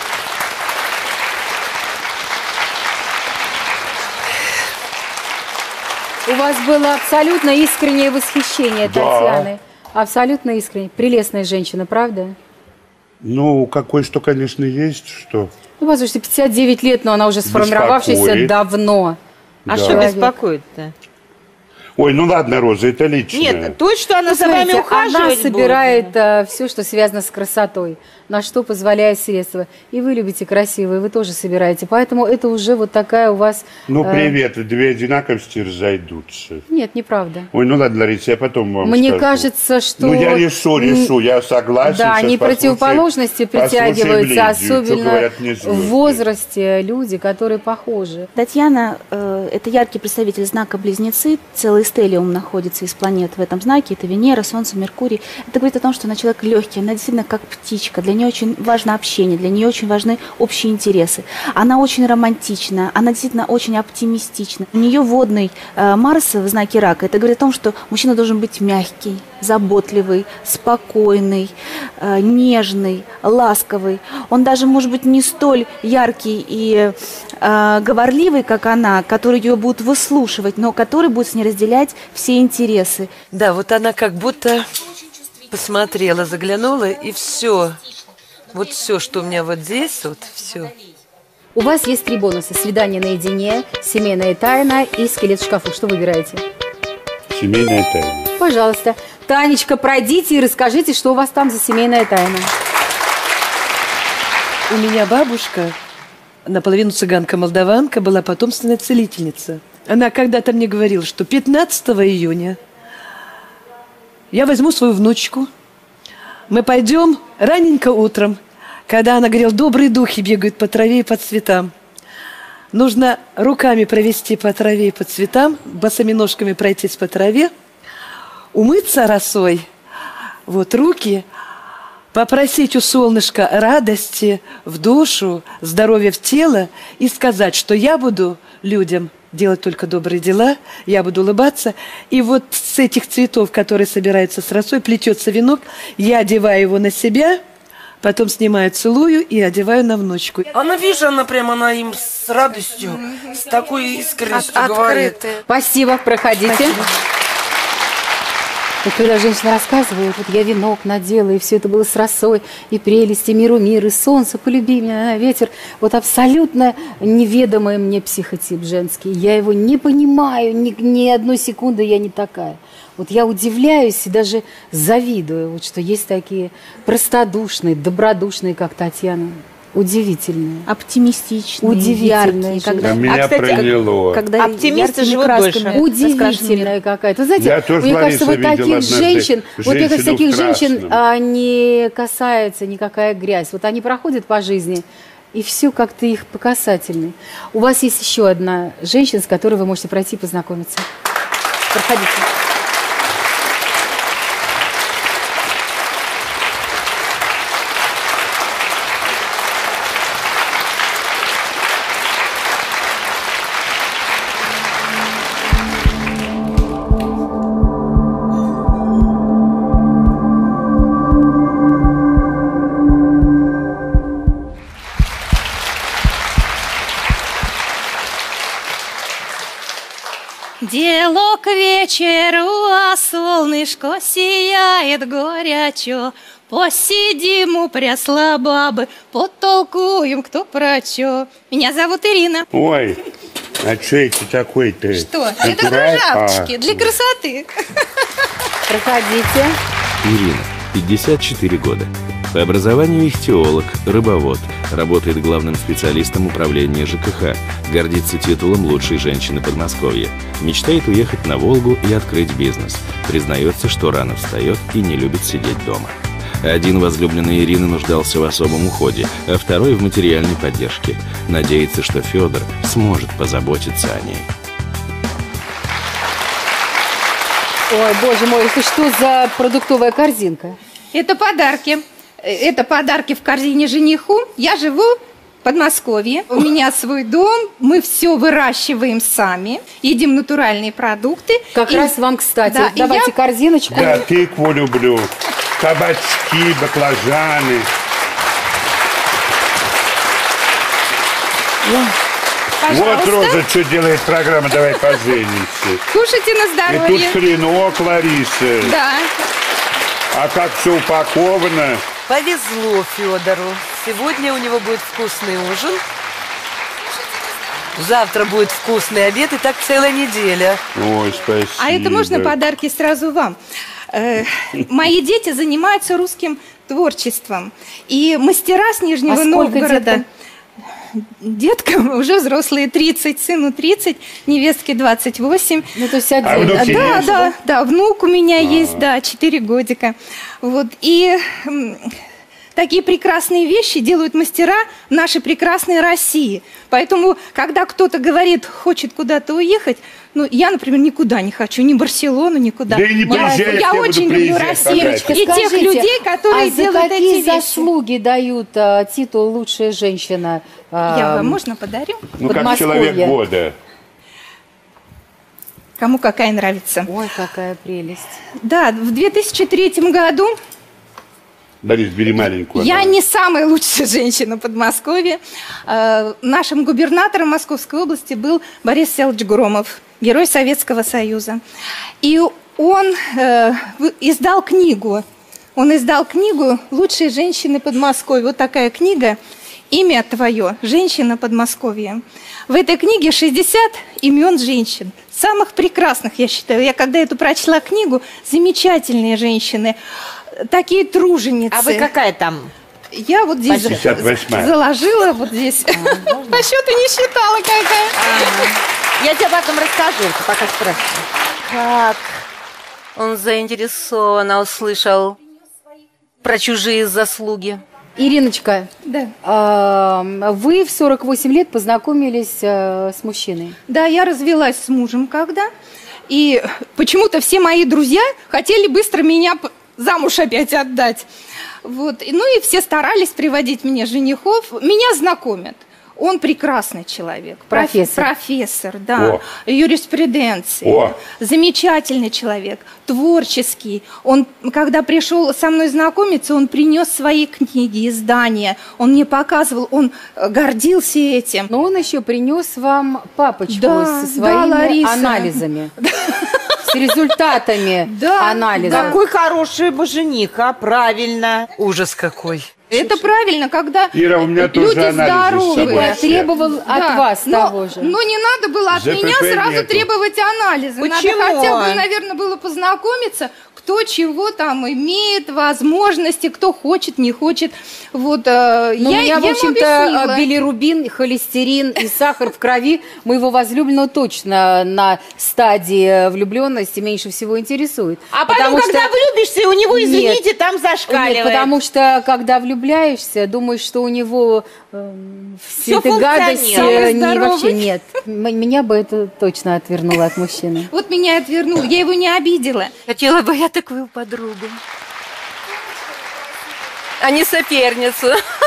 Speaker 1: У вас было абсолютно искреннее восхищение
Speaker 2: Да.
Speaker 1: Татьяны. Абсолютно искренне. Прелестная женщина, правда?
Speaker 2: Ну, какой что, конечно, есть, что...
Speaker 1: Ну, послушайте, пятьдесят девять лет, но она уже сформировавшаяся
Speaker 2: Беспокоит.
Speaker 1: давно.
Speaker 5: А
Speaker 2: Да.
Speaker 5: что
Speaker 1: Человек.
Speaker 5: беспокоит-то?
Speaker 2: Ой, ну ладно, Роза, это личное.
Speaker 5: Нет, то, что она
Speaker 1: Ну,
Speaker 5: за вами
Speaker 1: смотрите,
Speaker 5: ухаживать
Speaker 1: она
Speaker 5: будет.
Speaker 1: собирает все, что связано с красотой, на что позволяет средства. И вы любите красивые, вы тоже собираете. Поэтому это уже вот такая у вас...
Speaker 2: Ну,
Speaker 1: э,
Speaker 2: привет, две одинаковости разойдутся.
Speaker 1: Нет, неправда.
Speaker 2: Ой, ну ладно, Лариса, я потом вам
Speaker 1: Мне
Speaker 2: скажу.
Speaker 1: кажется, что...
Speaker 2: Ну, я решу, решу, я согласен.
Speaker 1: Да,
Speaker 2: Сейчас
Speaker 1: не
Speaker 2: послушаем-
Speaker 1: противоположности
Speaker 2: послушаем
Speaker 1: притягиваются,
Speaker 2: Лидию, что
Speaker 1: особенно
Speaker 2: говорят мне звезды.
Speaker 1: в возрасте люди, которые похожи.
Speaker 6: Татьяна э, – это яркий представитель знака Близнецы. Целый стеллиум находится из планет в этом знаке. Это Венера, Солнце, Меркурий. Это говорит о том, что она человек легкий, она действительно как птичка. Для нее очень важно общение, для нее очень важны общие интересы. Она очень романтична, она действительно очень оптимистична. У нее водный э, Марс в знаке Рака. Это говорит о том, что мужчина должен быть мягкий, заботливый, спокойный, э, нежный, ласковый. Он даже может быть не столь яркий и э, говорливый, как она, который ее будет выслушивать, но который будет с ней разделять все интересы.
Speaker 8: Да, вот она как будто посмотрела, заглянула, и все. Вот все, что у меня вот здесь, вот все.
Speaker 1: У вас есть три бонуса. Свидание наедине, семейная тайна и скелет в шкафу. Что выбираете?
Speaker 2: Семейная тайна.
Speaker 1: Пожалуйста. Танечка, пройдите и расскажите, что у вас там за семейная тайна.
Speaker 8: У меня бабушка, наполовину цыганка-молдаванка, была потомственная целительница. Она когда-то мне говорила, что пятнадцатого июня я возьму свою внучку, мы пойдем раненько утром, когда, она говорила, добрые духи бегают по траве и по цветам. Нужно руками провести по траве и по цветам, босыми ножками пройтись по траве, умыться росой, вот руки, попросить у солнышка радости в душу, здоровья в тело и сказать, что я буду людям делать только добрые дела, я буду улыбаться. И вот с этих цветов, которые собираются с росой, плетется венок, я одеваю его на себя, потом снимаю, целую и одеваю на внучку.
Speaker 11: Она, видишь, она прямо, она им с радостью, с такой искренностью
Speaker 7: От,
Speaker 11: говорит.
Speaker 7: открытые.
Speaker 1: Спасибо, проходите.
Speaker 8: Спасибо.
Speaker 1: Вот когда женщина рассказывает, вот я венок надела, и все это было с росой, и прелести, миру мир, и солнце, полюби меня, ветер. Вот абсолютно неведомый мне психотип женский. Я его не понимаю, ни, ни одной секунды я не такая. Вот я удивляюсь и даже завидую, вот, что есть такие простодушные, добродушные, как Татьяна. Удивительные.
Speaker 6: Оптимистичные,
Speaker 1: Удивительные.
Speaker 6: яркие.
Speaker 1: Когда...
Speaker 2: А меня
Speaker 5: а, кстати,
Speaker 2: проняло.
Speaker 6: Когда
Speaker 5: Оптимисты живут
Speaker 1: красками.
Speaker 5: дольше.
Speaker 1: Удивительная какая-то. Вы знаете,
Speaker 2: Я тоже,
Speaker 1: мне кажется, вот
Speaker 2: Лариса, видел
Speaker 1: таких
Speaker 2: однажды
Speaker 1: женщин, вот мне кажется,
Speaker 2: женщину
Speaker 1: таких
Speaker 2: в
Speaker 1: женщин
Speaker 2: красном.
Speaker 1: а, не касается никакая грязь. Вот они проходят по жизни, и все как-то их по касательной. У вас есть еще одна женщина, с которой вы можете пройти и познакомиться. Проходите.
Speaker 12: Дело к вечеру, а солнышко сияет горячо. Посидим у прясла бабы, потолкуем кто про чё. Меня зовут Ирина.
Speaker 2: Ой, а что это такое-то?
Speaker 12: Что? Это
Speaker 2: Натураль?
Speaker 12: кружавчики
Speaker 2: А.
Speaker 12: для красоты.
Speaker 1: Проходите.
Speaker 3: Ирина, пятьдесят четыре года. По образованию ихтиолог, рыбовод. Работает главным специалистом управления ЖКХ. Гордится титулом лучшей женщины Подмосковья. Мечтает уехать на Волгу и открыть бизнес. Признается, что рано встает и не любит сидеть дома. Один возлюбленный Ирины нуждался в особом уходе, а второй в материальной поддержке. Надеется, что Федор сможет позаботиться о ней.
Speaker 1: Ой, боже мой, это что за продуктовая корзинка?
Speaker 12: Это подарки. Это подарки в корзине жениху. Я живу в Подмосковье. У меня свой дом. Мы все выращиваем сами. Едим натуральные продукты.
Speaker 1: Как
Speaker 12: И-
Speaker 1: раз вам, кстати,
Speaker 12: Да,
Speaker 1: вот
Speaker 12: и
Speaker 1: давайте
Speaker 12: я-
Speaker 1: корзиночку.
Speaker 2: Да, тыкву люблю, кабачки, баклажаны. Вот,
Speaker 12: Пожалуйста.
Speaker 2: Роза, что делает программа «Давай поженимся».
Speaker 12: Кушайте на
Speaker 2: И тут
Speaker 12: здоровье.
Speaker 2: хренок, Лариса.
Speaker 12: Да.
Speaker 2: А как все упаковано.
Speaker 4: Повезло Федору. Сегодня у него будет вкусный ужин. Завтра будет вкусный обед, и так целая неделя.
Speaker 2: Ой, спасибо.
Speaker 12: А это можно подарки сразу вам? Э, мои дети занимаются русским творчеством. И мастера с Нижнего
Speaker 1: А сколько
Speaker 12: Новгорода.
Speaker 1: деткам?
Speaker 12: Деткам уже взрослые тридцать, сыну тридцать, невестке двадцать восемь.
Speaker 1: Ну, то есть
Speaker 2: А
Speaker 1: один.
Speaker 2: внуки
Speaker 12: Да,
Speaker 2: есть?
Speaker 12: да, да, внук у меня есть, да, четыре годика. Вот, и м, такие прекрасные вещи делают мастера нашей прекрасной России. Поэтому, когда кто-то говорит, хочет куда-то уехать, ну, я, например, никуда не хочу, ни в Барселону, никуда.
Speaker 2: Да и не
Speaker 12: я
Speaker 2: приезжай,
Speaker 12: я
Speaker 2: я буду
Speaker 12: очень люблю
Speaker 2: приезжать,
Speaker 12: Россию.
Speaker 2: Ирочка,
Speaker 12: И тех
Speaker 1: Скажите,
Speaker 12: людей, которые
Speaker 1: а за
Speaker 12: делают эти
Speaker 1: какие
Speaker 12: вещи.
Speaker 1: заслуги дают а, титул «Лучшая женщина»? а,
Speaker 12: Я вам можно подарю?
Speaker 2: Ну, как
Speaker 1: Подмосковье.
Speaker 2: человек года.
Speaker 12: Кому какая нравится.
Speaker 1: Ой, какая прелесть.
Speaker 12: Да, в две тысячи третьем году
Speaker 2: Борис, бери маленькую.
Speaker 12: я
Speaker 2: одну.
Speaker 12: не самая лучшая женщина Подмосковья. Э, Нашим губернатором Московской области был Борис Селович Громов, герой Советского Союза. И он э, вы- издал книгу. Он издал книгу «Лучшие женщины Подмосковья». Вот такая книга. Имя твое, женщина Подмосковья. В этой книге шестьдесят имен женщин. Самых прекрасных, я считаю. Я когда эту прочла книгу, замечательные женщины. Такие труженицы.
Speaker 5: А вы какая там?
Speaker 12: Я вот здесь
Speaker 2: пятьдесят восьмая.
Speaker 12: заложила, вот здесь. По счету не считала какая.
Speaker 5: Я тебе потом расскажу, пока спрашиваю.
Speaker 9: Как он заинтересованно услышал про чужие заслуги.
Speaker 1: Ириночка,
Speaker 12: Да.
Speaker 1: а, вы в сорок восемь лет познакомились а, с мужчиной.
Speaker 12: Да, я развелась с мужем когда. И почему-то все мои друзья хотели быстро меня п- замуж опять отдать. Вот. И, ну и все старались приводить мне женихов. Меня знакомят. Он прекрасный человек.
Speaker 1: Профессор.
Speaker 12: Профессор, да.
Speaker 2: О.
Speaker 12: Юриспруденции.
Speaker 2: О.
Speaker 12: Замечательный человек. Творческий. Он, когда пришел со мной знакомиться, он принес свои книги, издания. Он мне показывал, он э, гордился этим.
Speaker 1: Но он еще принес вам папочку
Speaker 12: Да,
Speaker 1: со
Speaker 12: да,
Speaker 1: своими
Speaker 12: Лариса.
Speaker 1: анализами. С результатами
Speaker 12: Да,
Speaker 1: анализа.
Speaker 5: Какой хороший бы жених, а правильно.
Speaker 4: Ужас какой.
Speaker 12: Это правильно, когда
Speaker 2: Ира, у меня тоже
Speaker 12: люди
Speaker 2: анализы с собой.
Speaker 12: здоровые.
Speaker 1: Я требовал от
Speaker 12: Да,
Speaker 1: вас
Speaker 12: но,
Speaker 1: того же.
Speaker 12: но не надо было от
Speaker 2: ЗПП
Speaker 12: меня сразу
Speaker 2: нету.
Speaker 12: требовать анализы.
Speaker 5: Почему?
Speaker 12: Надо хотя бы, наверное, было познакомиться, кто чего там имеет, возможности, кто хочет, не хочет. Вот, э,
Speaker 1: Ну,
Speaker 12: я,
Speaker 1: у меня,
Speaker 12: я
Speaker 1: в
Speaker 12: ему
Speaker 1: общем-то,
Speaker 12: объяснила.
Speaker 1: билирубин, холестерин и сахар в крови моего возлюбленного точно на стадии влюбленности меньше всего интересует.
Speaker 5: А потом,
Speaker 1: Потому
Speaker 5: когда
Speaker 1: что-
Speaker 5: влюбишься, у него,
Speaker 1: Нет.
Speaker 5: извините, там зашкаливает.
Speaker 1: Нет, потому что, когда влюбляешься, думаешь, что у него эм,
Speaker 5: Всё
Speaker 1: все этой гадости
Speaker 12: функционирует.
Speaker 1: не,
Speaker 12: Здоровый.
Speaker 1: вообще нет. М- Меня бы это точно отвернуло от мужчины.
Speaker 12: Вот меня отвернул, я его не обидела.
Speaker 9: Хотела бы я такую подругу. А не соперницу.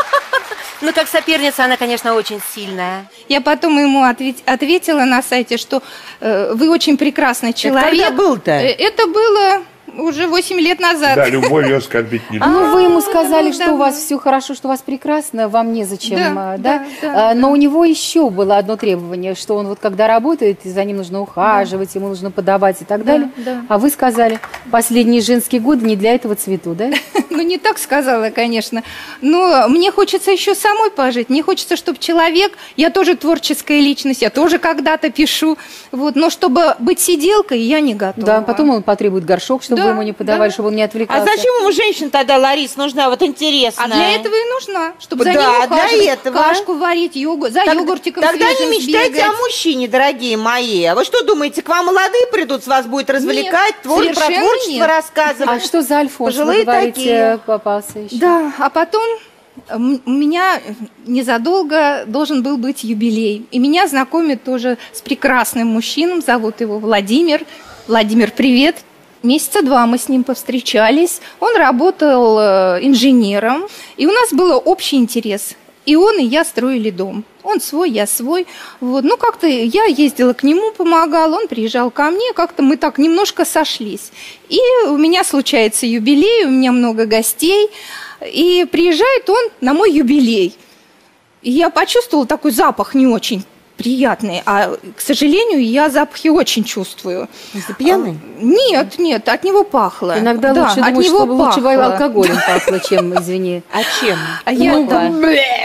Speaker 9: Ну, как соперница, она, конечно, очень сильная.
Speaker 12: Я потом ему ответ- ответила на сайте, что э, вы очень прекрасный человек.
Speaker 5: когда был-то?
Speaker 12: Э, Это было уже восемь лет назад.
Speaker 2: Да, любовью оскорбить не
Speaker 1: Ну,
Speaker 2: буду.
Speaker 1: вы ему сказали,
Speaker 12: ну,
Speaker 1: что
Speaker 12: да,
Speaker 1: у вас
Speaker 12: да.
Speaker 1: все хорошо, что у вас прекрасно, вам незачем,
Speaker 12: Да,
Speaker 1: а, да?
Speaker 12: да, да,
Speaker 1: А, Но у него еще было одно требование, что он вот когда работает, и за ним нужно ухаживать, ему нужно подавать и так далее.
Speaker 12: да.
Speaker 1: А вы сказали, последние женские годы не для этого цвету, да?
Speaker 12: Ну, не так сказала, конечно. Но мне хочется еще самой пожить. Мне хочется, чтобы человек... Я тоже творческая личность, я тоже когда-то пишу. Вот, но чтобы быть сиделкой, я не готова.
Speaker 1: Да, потом он потребует горшок, чтобы
Speaker 12: Да,
Speaker 1: вы ему не подавали,
Speaker 12: да.
Speaker 1: чтобы он не
Speaker 5: А
Speaker 1: отвлекался.
Speaker 5: зачем ему женщина тогда, Ларис, нужна? Вот интересно.
Speaker 12: А для этого и нужна, чтобы
Speaker 5: Да,
Speaker 12: за ним
Speaker 5: для
Speaker 12: ухаживать,
Speaker 5: этого.
Speaker 12: кашку варить, йогурт, за
Speaker 5: Так-
Speaker 12: йогуртиком
Speaker 5: Тогда не
Speaker 12: свежим
Speaker 5: мечтайте
Speaker 12: сбегать.
Speaker 5: о мужчине, дорогие мои. А вы что думаете, к вам молодые придут, с вас будет развлекать,
Speaker 12: Нет,
Speaker 5: твор- про
Speaker 12: совершенно
Speaker 5: творчество
Speaker 12: нет.
Speaker 5: рассказывать?
Speaker 1: А что за Альфонс,
Speaker 5: Пожилые
Speaker 1: вы говорите,
Speaker 5: такие.
Speaker 1: попался еще?
Speaker 12: Да, а потом м, у меня незадолго должен был быть юбилей. И меня знакомят тоже с прекрасным мужчиной, зовут его Владимир. Владимир, привет. Месяца два мы с ним повстречались. Он работал э, инженером, и у нас был общий интерес. И он, и я строили дом. Он свой, я свой. Вот. Ну, как-то я ездила к нему, помогала, он приезжал ко мне, как-то мы так немножко сошлись. И у меня случается юбилей, у меня много гостей, и приезжает он на мой юбилей. И я почувствовала такой запах не очень приятный, а, к сожалению, я запахи очень чувствую.
Speaker 5: Ты пьяный?
Speaker 12: Нет, нет, от него пахло.
Speaker 1: Иногда
Speaker 12: Да,
Speaker 1: лучше
Speaker 12: от
Speaker 1: думать,
Speaker 12: него
Speaker 1: чтобы лучше бы
Speaker 12: пахло.
Speaker 1: алкоголем пахло, чем, извини.
Speaker 5: А чем?
Speaker 12: А я
Speaker 1: Ну,
Speaker 12: там...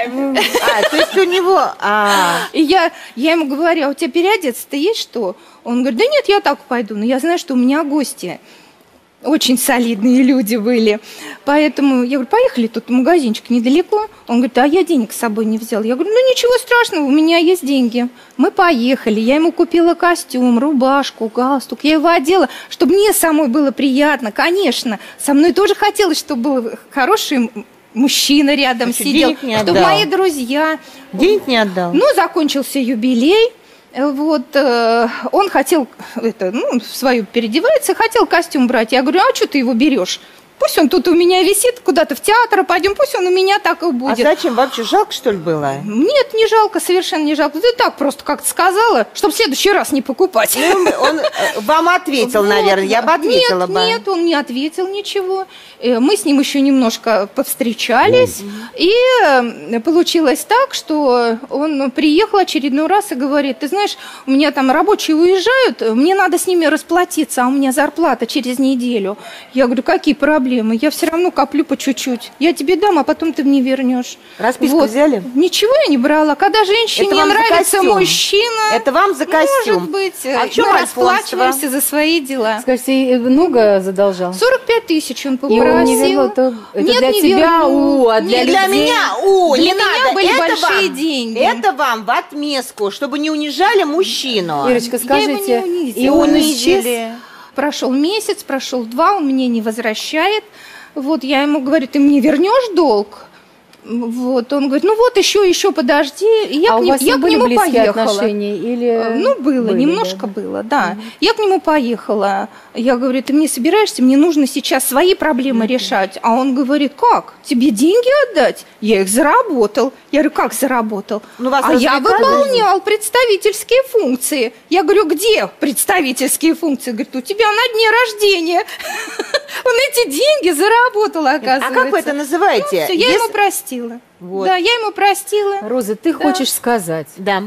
Speaker 5: А, то есть у него... А,
Speaker 12: И я, я ему говорю, а у тебя переодеться-то есть что? Он говорит, да нет, я так пойду, но я знаю, что у меня гости. Очень солидные люди были. Поэтому я говорю, поехали, тут магазинчик недалеко. Он говорит, а я денег с собой не взял. Я говорю, ну ничего страшного, у меня есть деньги. Мы поехали, я ему купила костюм, рубашку, галстук. Я его одела, чтобы мне самой было приятно. Конечно, со мной тоже хотелось, чтобы был хороший мужчина рядом
Speaker 5: А что,
Speaker 12: сидел.
Speaker 5: денег не
Speaker 12: Чтобы
Speaker 5: отдал?
Speaker 12: мои друзья...
Speaker 5: денег не отдал?
Speaker 12: Ну, закончился юбилей. Вот, э, он хотел, это, ну, в свою переодевается, хотел костюм брать. Я говорю, а что ты его берешь? Пусть он тут у меня висит, куда-то в театр пойдем, пусть он у меня так и будет.
Speaker 5: А зачем? Вообще жалко, что ли, было?
Speaker 12: Нет, не жалко, совершенно не жалко. Ты так просто как-то сказала, чтобы в следующий раз не покупать.
Speaker 5: Ну, он э, вам ответил,
Speaker 12: Вот,
Speaker 5: наверное, я бы
Speaker 12: да.
Speaker 5: ответила
Speaker 12: нет,
Speaker 5: бы.
Speaker 12: Нет, он не ответил ничего. Э, Мы с ним еще немножко повстречались. И э, получилось так, что он приехал очередной раз и говорит, ты знаешь, у меня там рабочие уезжают, мне надо с ними расплатиться, а у меня зарплата через неделю. Я говорю, какие проблемы? проблемы. Я все равно коплю по чуть-чуть. Я тебе дам, а потом ты мне вернешь.
Speaker 5: Расписку
Speaker 12: Вот.
Speaker 5: взяли?
Speaker 12: Ничего я не брала. Когда женщине
Speaker 5: Это вам за
Speaker 12: нравится
Speaker 5: костюм?
Speaker 12: мужчина,
Speaker 5: Это вам за костюм.
Speaker 12: может быть,
Speaker 5: А в чем
Speaker 12: мы
Speaker 5: альфонство?
Speaker 12: расплачиваемся за свои дела.
Speaker 1: Скажите, много задолжал?
Speaker 12: сорок пять тысяч он
Speaker 1: И он не
Speaker 12: попросил.
Speaker 1: вернул, то это
Speaker 12: Нет,
Speaker 1: для
Speaker 12: не
Speaker 1: тебя,
Speaker 12: вернул.
Speaker 1: у, а для
Speaker 5: Не для
Speaker 1: людей-
Speaker 5: меня, у,
Speaker 12: Для
Speaker 5: не
Speaker 12: меня
Speaker 5: надо.
Speaker 12: были
Speaker 5: это
Speaker 12: большие
Speaker 5: вам,
Speaker 12: деньги.
Speaker 5: Это вам в отместку, чтобы не унижали мужчину.
Speaker 1: Ирочка, скажите,
Speaker 12: Я его не унизила.
Speaker 1: и он исчез?
Speaker 5: Унизили.
Speaker 12: Прошел месяц, прошел два, он мне не возвращает. Вот я ему говорю, ты мне вернешь долг? Вот, он говорит, ну вот еще, еще подожди. И я
Speaker 1: А
Speaker 12: к
Speaker 1: у
Speaker 12: ним-
Speaker 1: вас
Speaker 12: я
Speaker 1: не
Speaker 12: к
Speaker 1: были
Speaker 12: нему
Speaker 1: близкие
Speaker 12: поехала.
Speaker 1: отношения? Или...
Speaker 12: Ну, было,
Speaker 1: Были,
Speaker 12: немножко
Speaker 1: да.
Speaker 12: было, да. Я к нему поехала. Я говорю, ты мне собираешься? Мне нужно сейчас свои проблемы решать. А он говорит, как? Тебе деньги отдать? Я их заработал. Я говорю, как заработал?
Speaker 5: Ну, вас
Speaker 12: а я
Speaker 5: развлекали?
Speaker 12: выполнял представительские функции. Я говорю, где представительские функции? Говорит, у тебя на дне рождения. Он эти деньги заработал, оказывается.
Speaker 5: А как вы это называете?
Speaker 12: Ну, всё, я
Speaker 5: Если-
Speaker 12: ему простила.
Speaker 5: Вот.
Speaker 12: Да, я ему простила.
Speaker 1: Роза, ты
Speaker 12: Да.
Speaker 1: хочешь сказать,
Speaker 5: Да.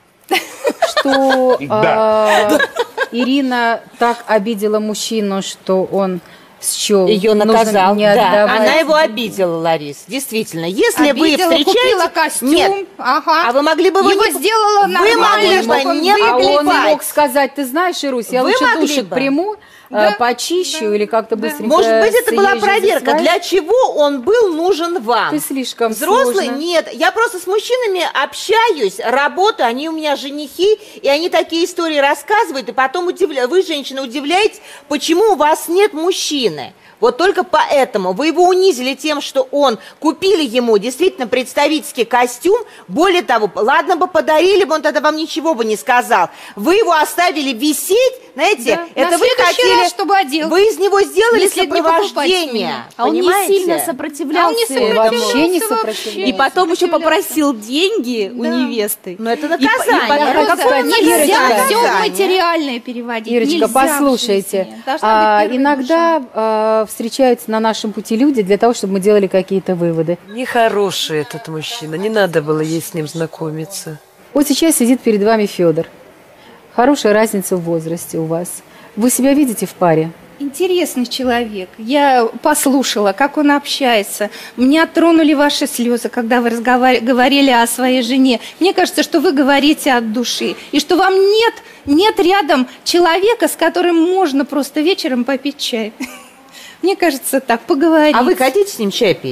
Speaker 1: что
Speaker 2: Да.
Speaker 1: а, Ирина так обидела мужчину, что он счел
Speaker 5: Ее
Speaker 1: нужным
Speaker 5: наказал,
Speaker 1: не
Speaker 5: да.
Speaker 1: отдавать?
Speaker 5: Она его обидела, Ларис. Действительно. Если
Speaker 12: Обидела,
Speaker 5: вы встречаете...
Speaker 12: купила костюм,
Speaker 5: Нет.
Speaker 12: ага.
Speaker 5: А вы могли бы... Вы
Speaker 12: Его
Speaker 5: не-
Speaker 12: сделала
Speaker 5: Вы
Speaker 12: нормально,
Speaker 5: могли
Speaker 12: чтобы
Speaker 5: бы
Speaker 12: он
Speaker 5: не
Speaker 1: А он
Speaker 5: покупать.
Speaker 1: мог сказать, ты знаешь, Ирусь, я
Speaker 5: Вы
Speaker 1: лучше
Speaker 5: могли
Speaker 1: душек
Speaker 5: бы.
Speaker 1: приму,
Speaker 12: Да.
Speaker 1: э, почищу или как-то быстренько
Speaker 5: Может быть, это была
Speaker 1: съезжу за
Speaker 5: проверка.
Speaker 1: своим.
Speaker 5: Для чего он был нужен вам?
Speaker 1: Ты слишком
Speaker 5: Взрослый?
Speaker 1: сложно.
Speaker 5: Нет. Я просто с мужчинами общаюсь, работаю, они у меня женихи, и они такие истории рассказывают, и потом удивля... вы, женщина, удивляетесь, почему у вас нет мужчины. Вот только поэтому вы его унизили тем, что он, купили ему действительно представительский костюм. Более того, ладно бы подарили бы, он тогда вам ничего бы не сказал. Вы его оставили висеть, знаете,
Speaker 12: Да.
Speaker 5: это
Speaker 12: На
Speaker 5: вы
Speaker 12: следующий
Speaker 5: хотели,
Speaker 12: раз, чтобы одел.
Speaker 5: вы из него сделали
Speaker 12: Если не покупать
Speaker 5: сопровождение.
Speaker 12: меня.
Speaker 6: А он не
Speaker 5: понимаете?
Speaker 6: сильно сопротивлялся.
Speaker 12: А он не
Speaker 6: этому.
Speaker 12: сопротивлялся
Speaker 1: Вообще не
Speaker 12: вообще.
Speaker 1: сопротивлялся.
Speaker 6: И потом еще
Speaker 12: Сопротивлялся.
Speaker 6: попросил деньги у
Speaker 12: Да.
Speaker 6: невесты.
Speaker 5: Но это
Speaker 6: И по- и
Speaker 5: наказание.
Speaker 6: по-
Speaker 1: Я
Speaker 12: Роза,
Speaker 1: хочу сказать,
Speaker 12: нельзя
Speaker 1: Ирочка,
Speaker 12: все в
Speaker 5: наказание.
Speaker 12: материальное переводить.
Speaker 1: Ирочка,
Speaker 12: Нельзя в
Speaker 1: послушайте,
Speaker 12: жизни. Должна
Speaker 1: а,
Speaker 12: быть первая
Speaker 1: иногда
Speaker 12: душа.
Speaker 1: а, встречаются на нашем пути люди для того, чтобы мы делали какие-то выводы.
Speaker 11: Нехороший этот мужчина, не надо было ей с ним знакомиться.
Speaker 1: Вот сейчас сидит перед вами Федор. Хорошая разница в возрасте у вас. Вы себя видите в паре?
Speaker 12: Интересный человек. Я послушала, как он общается. Меня тронули ваши слезы, когда вы разговар- говорили о своей жене. Мне кажется, что вы говорите от души. И что вам нет, нет рядом человека, с которым можно просто вечером попить чай. Мне кажется, так, поговорить.
Speaker 5: А вы хотите с ним чай пить?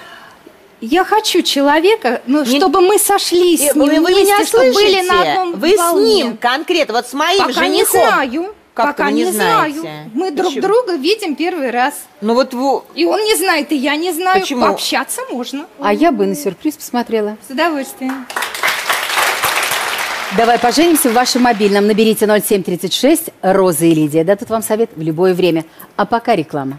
Speaker 12: Я хочу человека, ну,
Speaker 5: Не-
Speaker 12: чтобы мы сошлись
Speaker 5: Э,
Speaker 12: с ним
Speaker 5: вы, вы
Speaker 12: вместе,
Speaker 5: меня
Speaker 12: чтобы
Speaker 5: слышите?
Speaker 12: были на одном
Speaker 5: Вы
Speaker 12: волне.
Speaker 5: с ним конкретно, вот с моим
Speaker 12: Пока
Speaker 5: женихом.
Speaker 12: не знаю.
Speaker 5: Как
Speaker 12: Пока
Speaker 5: вы не
Speaker 12: не
Speaker 5: знаете?
Speaker 12: знаю. Мы друг
Speaker 5: Почему?
Speaker 12: друга видим первый раз.
Speaker 5: Ну вот вы...
Speaker 12: И он не знает, и я не знаю.
Speaker 5: Почему?
Speaker 12: Пообщаться можно.
Speaker 1: А я бы на сюрприз посмотрела.
Speaker 12: С удовольствием.
Speaker 1: Давай поженимся в вашем мобильном. Наберите ноль семь тридцать шесть, Роза и Лидия. Дадут вам совет в любое время. А пока реклама.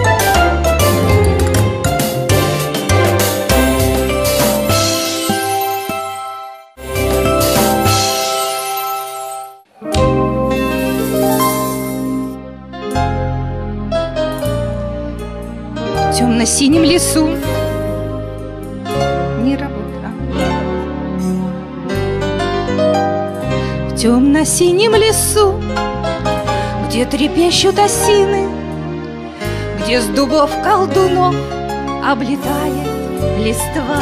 Speaker 12: В темно-синем лесу. Не работа. В темно-синем лесу, где трепещут осины, где с дубов колдунов облетает листва.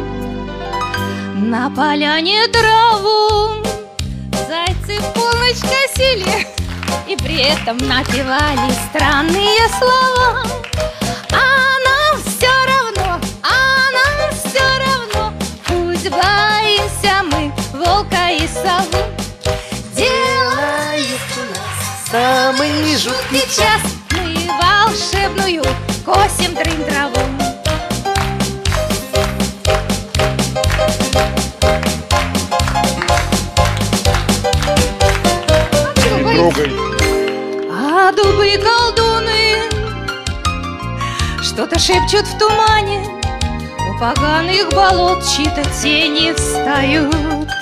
Speaker 12: На поляне траву зайцы в полночь косили и при этом напевали странные слова. А нам все равно, а нам все равно, пусть боимся мы волка и сову. Дело есть у нас
Speaker 11: Самый
Speaker 12: жуткий час, мы волшебную косим дрын траву. А дубы колдуны что-то шепчут в тумане, у поганых болот чьи-то тени встают.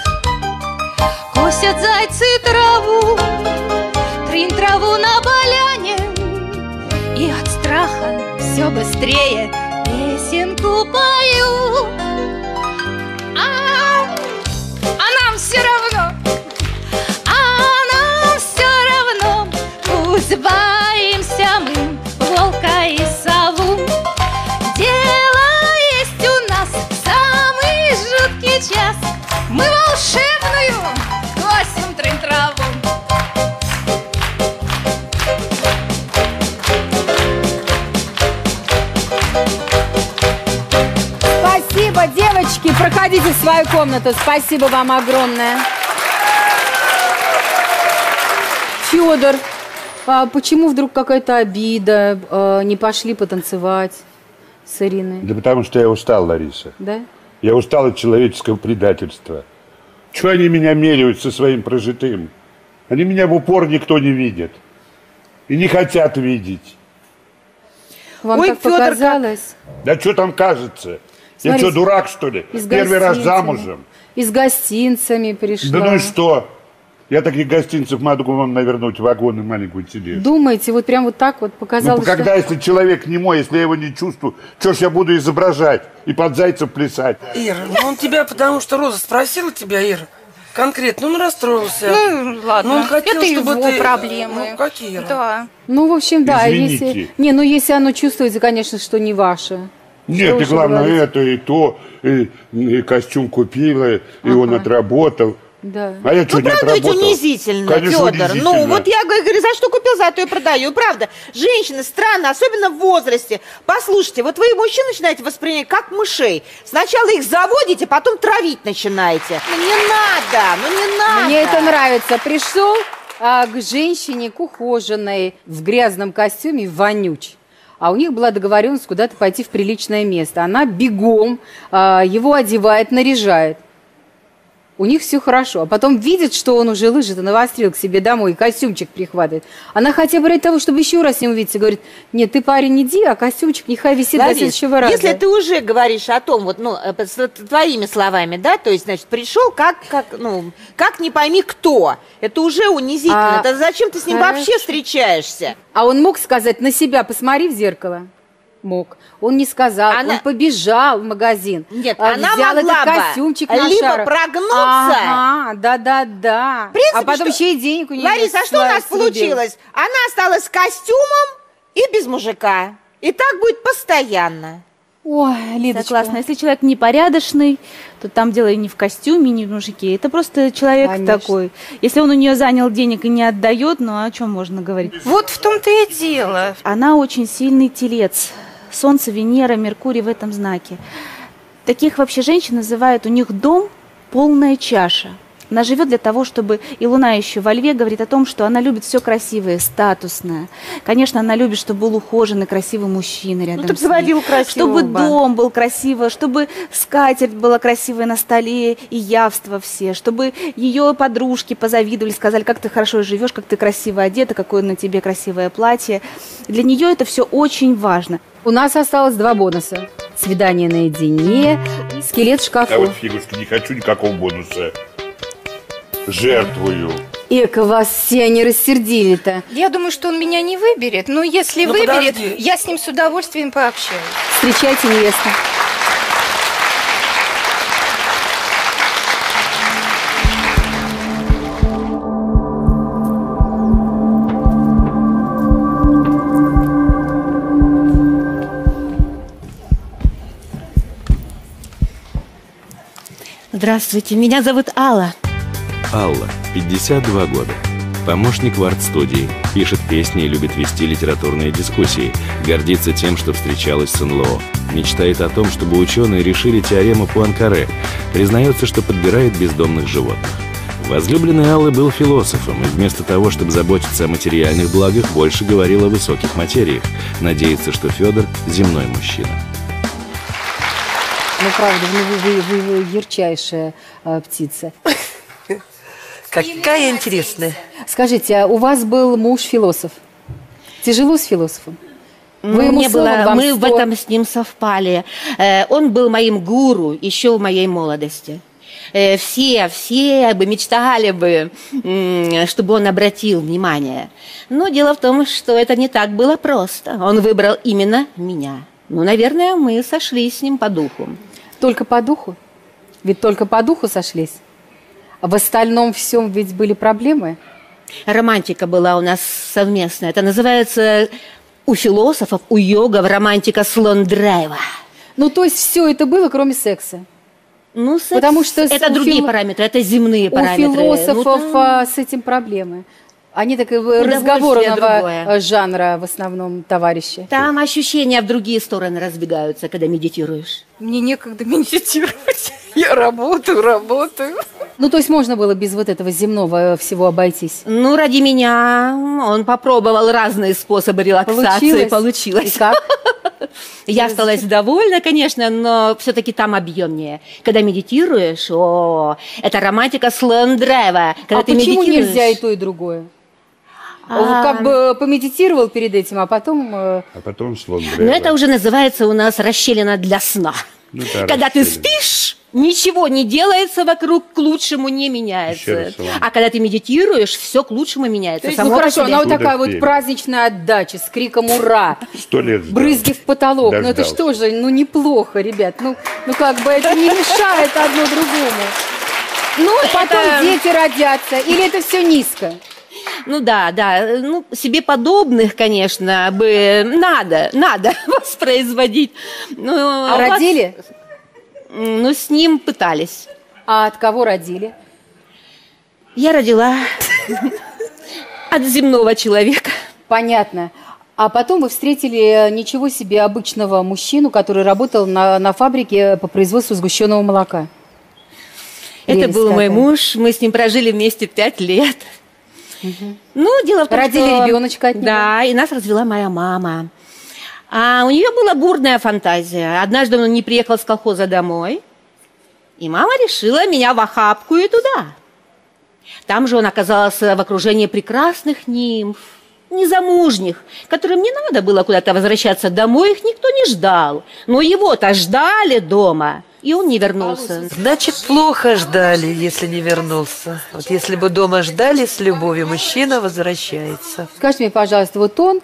Speaker 12: Косят зайцы траву, трин траву на поляне, и от страха все быстрее песенку поют. А, а нам все равно, а нам все равно, пусть боимся мы волка и сову.
Speaker 1: Уходите в свою комнату. Спасибо вам огромное. Федор, а почему вдруг какая-то обида? А, не пошли потанцевать с Ириной?
Speaker 2: Да потому что я устал, Лариса.
Speaker 1: Да?
Speaker 2: Я устал от человеческого предательства. Чего они меня меряют со своим прожитым? Они меня в упор никто не видит. И не хотят видеть.
Speaker 1: Вам
Speaker 5: Ой,
Speaker 1: так
Speaker 5: Фёдор,
Speaker 1: показалось?
Speaker 2: Да что там кажется?
Speaker 1: Смотрите,
Speaker 2: я что, дурак, что ли? Первый раз замужем.
Speaker 1: И с гостинцами пришла.
Speaker 2: Да ну и что? Я таких гостинцев могу вам навернуть вагон и маленькую тележку.
Speaker 1: Думаете, вот прям вот так вот показалось,
Speaker 2: Ну, когда,
Speaker 1: что...
Speaker 2: если человек не мой, если я его не чувствую, что ж я буду изображать и под зайцев плясать?
Speaker 11: Ира, ну он тебя, потому что Роза спросила тебя, Ира, конкретно, он расстроился.
Speaker 12: Ну, ладно,
Speaker 11: Ну, он хотел,
Speaker 12: это
Speaker 11: чтобы
Speaker 12: его
Speaker 11: ты...
Speaker 12: проблемы.
Speaker 11: Ну, какие, Ира?
Speaker 12: Да.
Speaker 1: Ну, в общем, да,
Speaker 2: Извините.
Speaker 1: если... Не, ну если оно чувствуется, конечно, что не ваше.
Speaker 2: Нет,
Speaker 1: Что
Speaker 2: и
Speaker 1: уж
Speaker 2: главное
Speaker 1: говорить.
Speaker 2: это, и то, и, и костюм купила, и
Speaker 1: Ага.
Speaker 2: он отработал.
Speaker 1: Да.
Speaker 2: А я что,
Speaker 5: Ну,
Speaker 2: не
Speaker 5: правда, ведь
Speaker 2: отработал?
Speaker 5: унизительно,
Speaker 2: Конечно,
Speaker 5: Федор.
Speaker 2: унизительно.
Speaker 5: Ну, вот я говорю, за что купил, за то и продаю. Правда, женщины странно, особенно в возрасте. Послушайте, вот вы мужчин начинаете воспринять как мышей. Сначала их заводите, потом травить начинаете. Ну, не надо, ну не надо.
Speaker 1: Мне это нравится. Пришел а, к женщине, к ухоженной, в грязном костюме, вонюч. А у них была договоренность куда-то пойти в приличное место. Она бегом а, его одевает, наряжает. У них все хорошо. А потом видит, что он уже лыжет и навострил к себе домой, и костюмчик прихватывает. Она хотя бы ради того, чтобы еще раз с ним увидеться, говорит, нет, ты, парень, иди, а костюмчик нехай висит
Speaker 5: Ларис,
Speaker 1: до следующего раза.
Speaker 5: если ты уже говоришь о том, вот, ну, э, с твоими словами, да, то есть, значит, пришел как, как, ну, как не пойми кто, это уже унизительно.
Speaker 1: А,
Speaker 5: Да зачем ты с ним
Speaker 1: хорошо.
Speaker 5: вообще встречаешься?
Speaker 1: А он мог сказать, на себя посмотри в зеркало? Мог. Он не сказал,
Speaker 5: Она-
Speaker 1: он побежал в магазин.
Speaker 5: Нет,
Speaker 1: а,
Speaker 5: она
Speaker 1: взял
Speaker 5: могла
Speaker 1: этот
Speaker 5: бы
Speaker 1: костюмчик на
Speaker 5: либо
Speaker 1: шару.
Speaker 5: прогнуться.
Speaker 1: Ага, да-да-да.
Speaker 5: В принципе,
Speaker 1: А потом
Speaker 5: что-
Speaker 1: еще и денег у нее
Speaker 5: Лариса, а что у нас
Speaker 1: срубил.
Speaker 5: получилось? Она осталась с костюмом и без мужика. И так будет постоянно.
Speaker 1: Ой, Лидочка.
Speaker 6: Согласна. Если человек непорядочный, то там дело и не в костюме, не в мужике. Это просто человек
Speaker 1: Конечно.
Speaker 6: такой. Если он у нее занял денег и не отдает, ну о чем можно говорить?
Speaker 12: Вот в том-то и дело.
Speaker 6: Она очень сильный телец. Солнце, Венера, Меркурий в этом знаке. Таких вообще женщин называют, у них дом полная чаша. Она живет для того, чтобы... И Луна еще во Льве говорит о том, что она любит все красивое, статусное. Конечно, она любит, чтобы был ухоженный, красивый мужчина рядом
Speaker 5: Ну, ты
Speaker 6: с ней.
Speaker 5: заводил красивого.
Speaker 6: Чтобы дом был красивый, чтобы скатерть была красивая на столе и явства все. Чтобы ее подружки позавидовали, сказали, как ты хорошо живешь, как ты красиво одета, какое на тебе красивое платье. Для нее это все очень важно.
Speaker 1: У нас осталось два бонуса. Свидание наедине, скелет в шкафу.
Speaker 2: А вот фигушки, не хочу никакого бонуса. Жертвую.
Speaker 1: Эка, вас все они рассердили-то.
Speaker 12: Я думаю, что он меня не выберет. Но если
Speaker 11: Ну,
Speaker 12: выберет,
Speaker 11: подожди.
Speaker 12: я с ним с удовольствием пообщаюсь.
Speaker 1: Встречайте невесту.
Speaker 9: Здравствуйте, меня зовут Алла.
Speaker 3: Алла, пятьдесят два года. Помощник в арт-студии. Пишет песни и любит вести литературные дискуссии. Гордится тем, что встречалась с эн эл о. Мечтает о том, чтобы ученые решили теорему Пуанкаре. Признается, что подбирает бездомных животных. Возлюбленный Аллы был философом, и вместо того, чтобы заботиться о материальных благах, больше говорил о высоких материях. Надеется, что Федор – земной мужчина.
Speaker 1: Ну, правда, вы, вы, вы, вы ярчайшая а, птица.
Speaker 4: Какая интересная.
Speaker 1: Скажите, а у вас был муж философ? Тяжело с философом? Вы ему
Speaker 9: Мне
Speaker 1: словом,
Speaker 9: было,
Speaker 1: вам
Speaker 9: мы в
Speaker 1: сто.
Speaker 9: этом с ним совпали. Э, Он был моим гуру еще в моей молодости. Э, Все, все бы мечтали бы, м, чтобы он обратил внимание. Но дело в том, что это не так было просто. Он выбрал именно меня. Ну, наверное, мы сошлись с ним по духу.
Speaker 1: Только по духу? Ведь только по духу сошлись? А в остальном всем ведь были проблемы?
Speaker 9: Романтика была у нас совместная. Это называется у философов, у йогов романтика слон драйва.
Speaker 1: Ну, то есть все это было, кроме секса?
Speaker 9: Ну, секс,
Speaker 1: Потому что с-
Speaker 9: это
Speaker 1: у
Speaker 9: другие
Speaker 1: фил-
Speaker 9: параметры, это земные
Speaker 1: У
Speaker 9: параметры.
Speaker 1: философов
Speaker 9: Ну, там
Speaker 1: а, с этим проблемы. Они так и
Speaker 9: Удовольствие
Speaker 1: разговорного
Speaker 9: другое.
Speaker 1: жанра в основном товарищи.
Speaker 9: Там ощущения в другие стороны разбегаются, когда медитируешь.
Speaker 12: Мне некогда медитировать.
Speaker 7: Я работаю, работаю.
Speaker 1: Ну, то есть можно было без вот этого земного всего обойтись?
Speaker 9: Ну, ради меня он попробовал разные способы релаксации.
Speaker 1: Получилось?
Speaker 9: Получилось.
Speaker 1: И как?
Speaker 9: Я осталась довольна, конечно, но все-таки там объемнее. Когда медитируешь, о, это романтика слоун-драйва. Когда
Speaker 1: А
Speaker 9: ты
Speaker 1: почему
Speaker 9: медитируешь...
Speaker 1: нельзя и то, и другое?
Speaker 9: А...
Speaker 1: Он как бы помедитировал перед этим, а потом... э,
Speaker 2: А потом слон
Speaker 9: Но это уже называется у нас расщелина для сна.
Speaker 2: Ну да,
Speaker 9: Когда ты
Speaker 2: расщелина.
Speaker 9: спишь, ничего не делается вокруг, к лучшему не меняется.
Speaker 2: Еще раз вам.
Speaker 9: А когда ты медитируешь, все к лучшему меняется.
Speaker 1: То есть,
Speaker 9: само
Speaker 1: ну
Speaker 9: по
Speaker 1: хорошо,
Speaker 9: себе.
Speaker 1: она вот такая
Speaker 2: Чудо в
Speaker 1: вот
Speaker 2: теле.
Speaker 1: праздничная отдача с криком «Ура!»,
Speaker 2: Сто лет ждал.
Speaker 1: брызги в потолок. Ну это
Speaker 2: Дождался.
Speaker 1: что же, ну неплохо, ребят. Ну, ну как бы это не мешает одно другому.
Speaker 9: Ну,
Speaker 1: Потом
Speaker 9: это-
Speaker 1: дети родятся. Или это все низко?
Speaker 9: Ну да, да, ну себе подобных, конечно, бы надо, надо воспроизводить. Ну,
Speaker 1: А
Speaker 9: у вас-
Speaker 1: родили?
Speaker 9: Ну, с ним пытались.
Speaker 1: А от кого родили?
Speaker 9: Я родила от земного человека.
Speaker 1: Понятно. А потом вы встретили ничего себе обычного мужчину, который работал на, на фабрике по производству сгущенного молока.
Speaker 9: Это
Speaker 1: Прелесть
Speaker 9: был мой
Speaker 1: какая.
Speaker 9: муж, мы с ним прожили вместе пять лет. Ну, дело в том,
Speaker 1: Родили
Speaker 9: что...
Speaker 1: ребеночка от него?
Speaker 9: Да, и нас развела моя мама. А у нее была бурная фантазия. Однажды он не приехал с колхоза домой, и мама решила меня в охапку и туда. Там же он оказался в окружении прекрасных нимф, незамужних, которым не надо было куда-то возвращаться домой, их никто не ждал. Но его-то ждали дома, и он не вернулся.
Speaker 4: Значит, плохо ждали, если не вернулся. Вот если бы дома ждали с любовью, мужчина возвращается.
Speaker 1: Скажите мне, пожалуйста, вот он, э,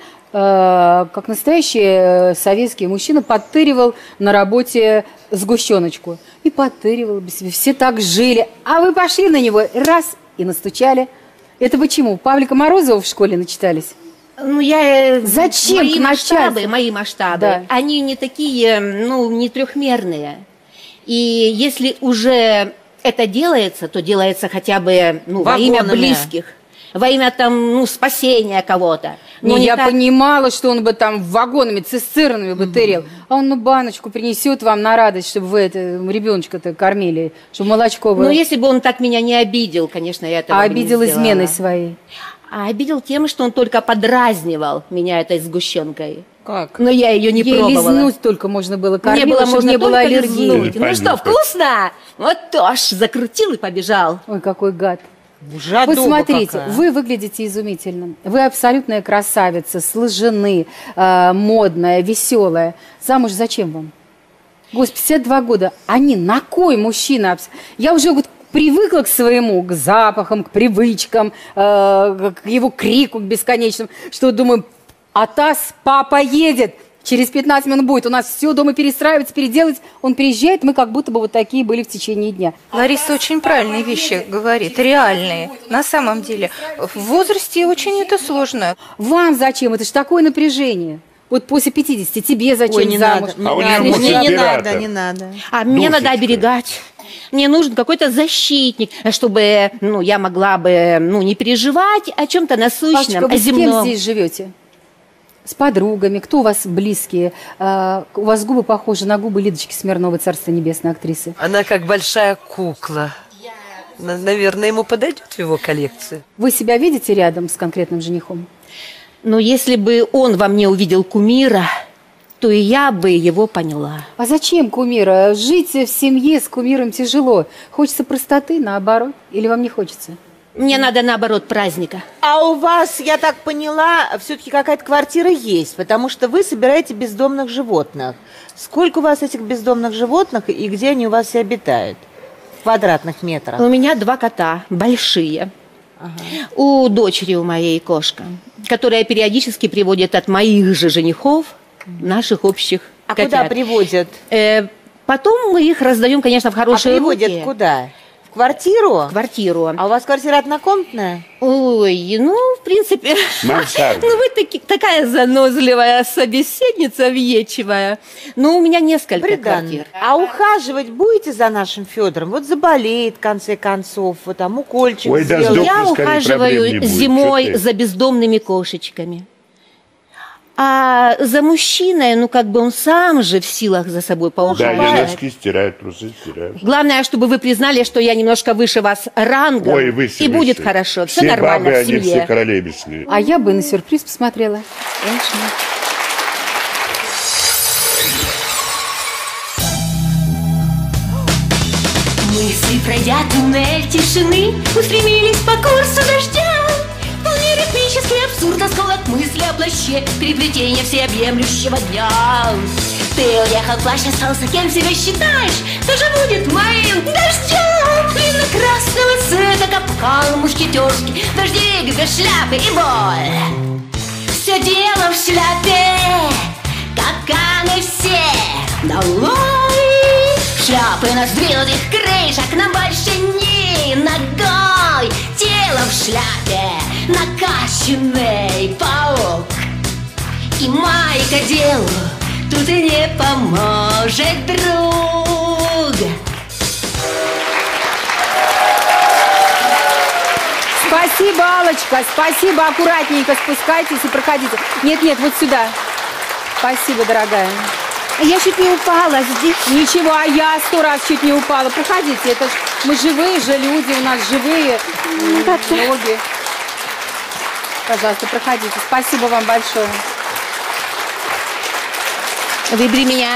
Speaker 1: как настоящий э, советский мужчина, подтыривал на работе сгущеночку. И подтыривал бы себе. Все так жили. А вы пошли на него, раз, и настучали. Это почему? Павлика Морозова в школе начитались?
Speaker 9: Ну, я...
Speaker 1: Зачем
Speaker 9: Мои
Speaker 1: к
Speaker 9: масштабы,
Speaker 1: начальству?
Speaker 9: мои масштабы,
Speaker 1: Да.
Speaker 9: они не такие, ну, не трехмерные. И если уже это делается, то делается хотя бы ну, во имя
Speaker 5: Вагонами.
Speaker 9: близких, во имя там, ну, спасения кого-то. Но
Speaker 1: Не,
Speaker 9: не
Speaker 1: я
Speaker 9: так-
Speaker 1: понимала, что он бы там вагонами, цистернами бы тырил. А он ну баночку принесет вам на радость, чтобы вы это ребеночка-то кормили, чтобы молочко было.
Speaker 9: Ну, если бы он так меня не обидел, конечно, я этого
Speaker 1: А
Speaker 9: бы не
Speaker 1: обидел
Speaker 9: сделала.
Speaker 1: изменой своей.
Speaker 9: А обидел тем, что он только подразнивал меня этой сгущенкой.
Speaker 5: Как?
Speaker 9: Но я ее не
Speaker 1: Ей
Speaker 9: пробовала.
Speaker 1: лизнуть только можно было кормить,
Speaker 9: Мне было
Speaker 1: чтобы
Speaker 9: можно
Speaker 1: не было
Speaker 9: только
Speaker 1: аллергии.
Speaker 9: лизнуть. Ну что,
Speaker 2: Понюхать.
Speaker 9: вкусно? Вот тоже закрутил и побежал.
Speaker 1: Ой, какой гад.
Speaker 5: Жадоба
Speaker 1: Вот смотрите,
Speaker 5: какая.
Speaker 1: вы выглядите изумительно. Вы абсолютная красавица, сложены, э, модная, веселая. Замуж зачем вам? Господи, пятьдесят два года. Они на кой мужчина? абс- Я уже вот привыкла к своему, к запахам, к привычкам, э, к его крику к бесконечному, что думаю, а таз папа едет. Через пятнадцать минут будет. У нас все дома перестраивается, переделать. Он приезжает, мы как будто бы вот такие были в течение дня.
Speaker 7: Лариса очень правильные вещи говорит, реальные. На самом деле, в возрасте очень это сложно.
Speaker 1: Вам зачем? Это же такое напряжение. Вот после пятидесяти тебе зачем
Speaker 5: Ой, не
Speaker 1: замуж?
Speaker 5: надо, не
Speaker 2: А у
Speaker 5: надо,
Speaker 2: него
Speaker 5: не, не
Speaker 2: оператор.
Speaker 5: надо, не надо.
Speaker 9: А мне надо
Speaker 2: Душечка.
Speaker 9: оберегать. Мне нужен какой-то защитник, чтобы ну, я могла бы ну, не переживать о чем-то насущном,
Speaker 1: Пашечка,
Speaker 9: о
Speaker 1: вы с кем
Speaker 9: земном.
Speaker 1: здесь живете? С подругами? Кто у вас близкие? А, у вас губы похожи на губы Лидочки Смирновой, царство небесной актрисы.
Speaker 4: Она как большая кукла. На- Наверное, ему подойдет в его коллекцию.
Speaker 1: Вы себя видите рядом с конкретным женихом?
Speaker 9: Но если бы он во мне увидел кумира, то и я бы его поняла.
Speaker 1: А зачем кумира? Жить в семье с кумиром тяжело. Хочется простоты, наоборот? Или вам не хочется?
Speaker 9: Мне надо, наоборот, праздника.
Speaker 5: А у вас, я так поняла, все-таки какая-то квартира есть, потому что вы собираете бездомных животных. Сколько у вас этих бездомных животных и где они у вас все обитают? В квадратных метрах?
Speaker 9: У меня два кота, большие. У дочери у моей кошка, которая периодически приводит от моих же женихов наших общих
Speaker 5: А
Speaker 9: котят.
Speaker 5: куда приводят?
Speaker 9: Э, потом мы их раздаем, конечно, в
Speaker 5: А
Speaker 9: хорошие
Speaker 5: приводят
Speaker 9: руки.
Speaker 5: куда? В квартиру?
Speaker 9: В квартиру.
Speaker 5: А у вас квартира однокомнатная?
Speaker 9: Ой, ну, в принципе...
Speaker 2: Мансарда.
Speaker 9: Ну, вы таки, такая занозливая собеседница, въедчивая. Но у меня несколько
Speaker 5: Приданное.
Speaker 9: квартир.
Speaker 5: А ухаживать будете за нашим Федором? Вот заболеет, в конце концов, вот там укольчик
Speaker 2: Ой, да
Speaker 5: сделает.
Speaker 2: сдохни,
Speaker 9: Я
Speaker 2: скорее, проблем не
Speaker 9: ухаживаю
Speaker 2: будет.
Speaker 9: зимой
Speaker 2: Чё ты?
Speaker 9: за бездомными кошечками. А за мужчиной, ну, как бы он сам же в силах за собой
Speaker 2: Да,
Speaker 9: поухаживать.
Speaker 2: я носки стираю, трусы стираю.
Speaker 9: Главное, чтобы вы признали, что я немножко выше вас рангом.
Speaker 2: Ой, выше,
Speaker 9: и
Speaker 2: выше.
Speaker 9: будет хорошо. Все,
Speaker 2: Все
Speaker 9: нормально
Speaker 2: бабы,
Speaker 9: в
Speaker 2: они
Speaker 9: семье.
Speaker 2: все королевичные.
Speaker 1: А я бы на сюрприз посмотрела. Конечно.
Speaker 13: Мысли, пройдя туннель тишины, устремились по курсу дождя. Вполне ритмический абсурд, осколок мысли о плаще, переплетение всеобъемлющего дня. Ты уехал, плащ остался, кем себя считаешь? Кто же будет моим дождем? Длинно-красного цвета капкан мушкетерский, дождик без шляпы и боль. Все дело в шляпе, капканы все долой. Шляпы на сдвинутых крышах, нам больше ни ногой. Тело в шляпе, накачанный паук. И майка делу тут и не поможет, друг.
Speaker 1: Спасибо, Аллочка, спасибо. Аккуратненько спускайтесь и проходите. Нет-нет, вот сюда. Спасибо, дорогая.
Speaker 9: Я чуть не упала здесь.
Speaker 1: Ничего, а я сто раз чуть не упала. Проходите, это ж мы живые же люди, у нас живые ноги. Пожалуйста, проходите. Спасибо вам большое.
Speaker 9: Выбери меня.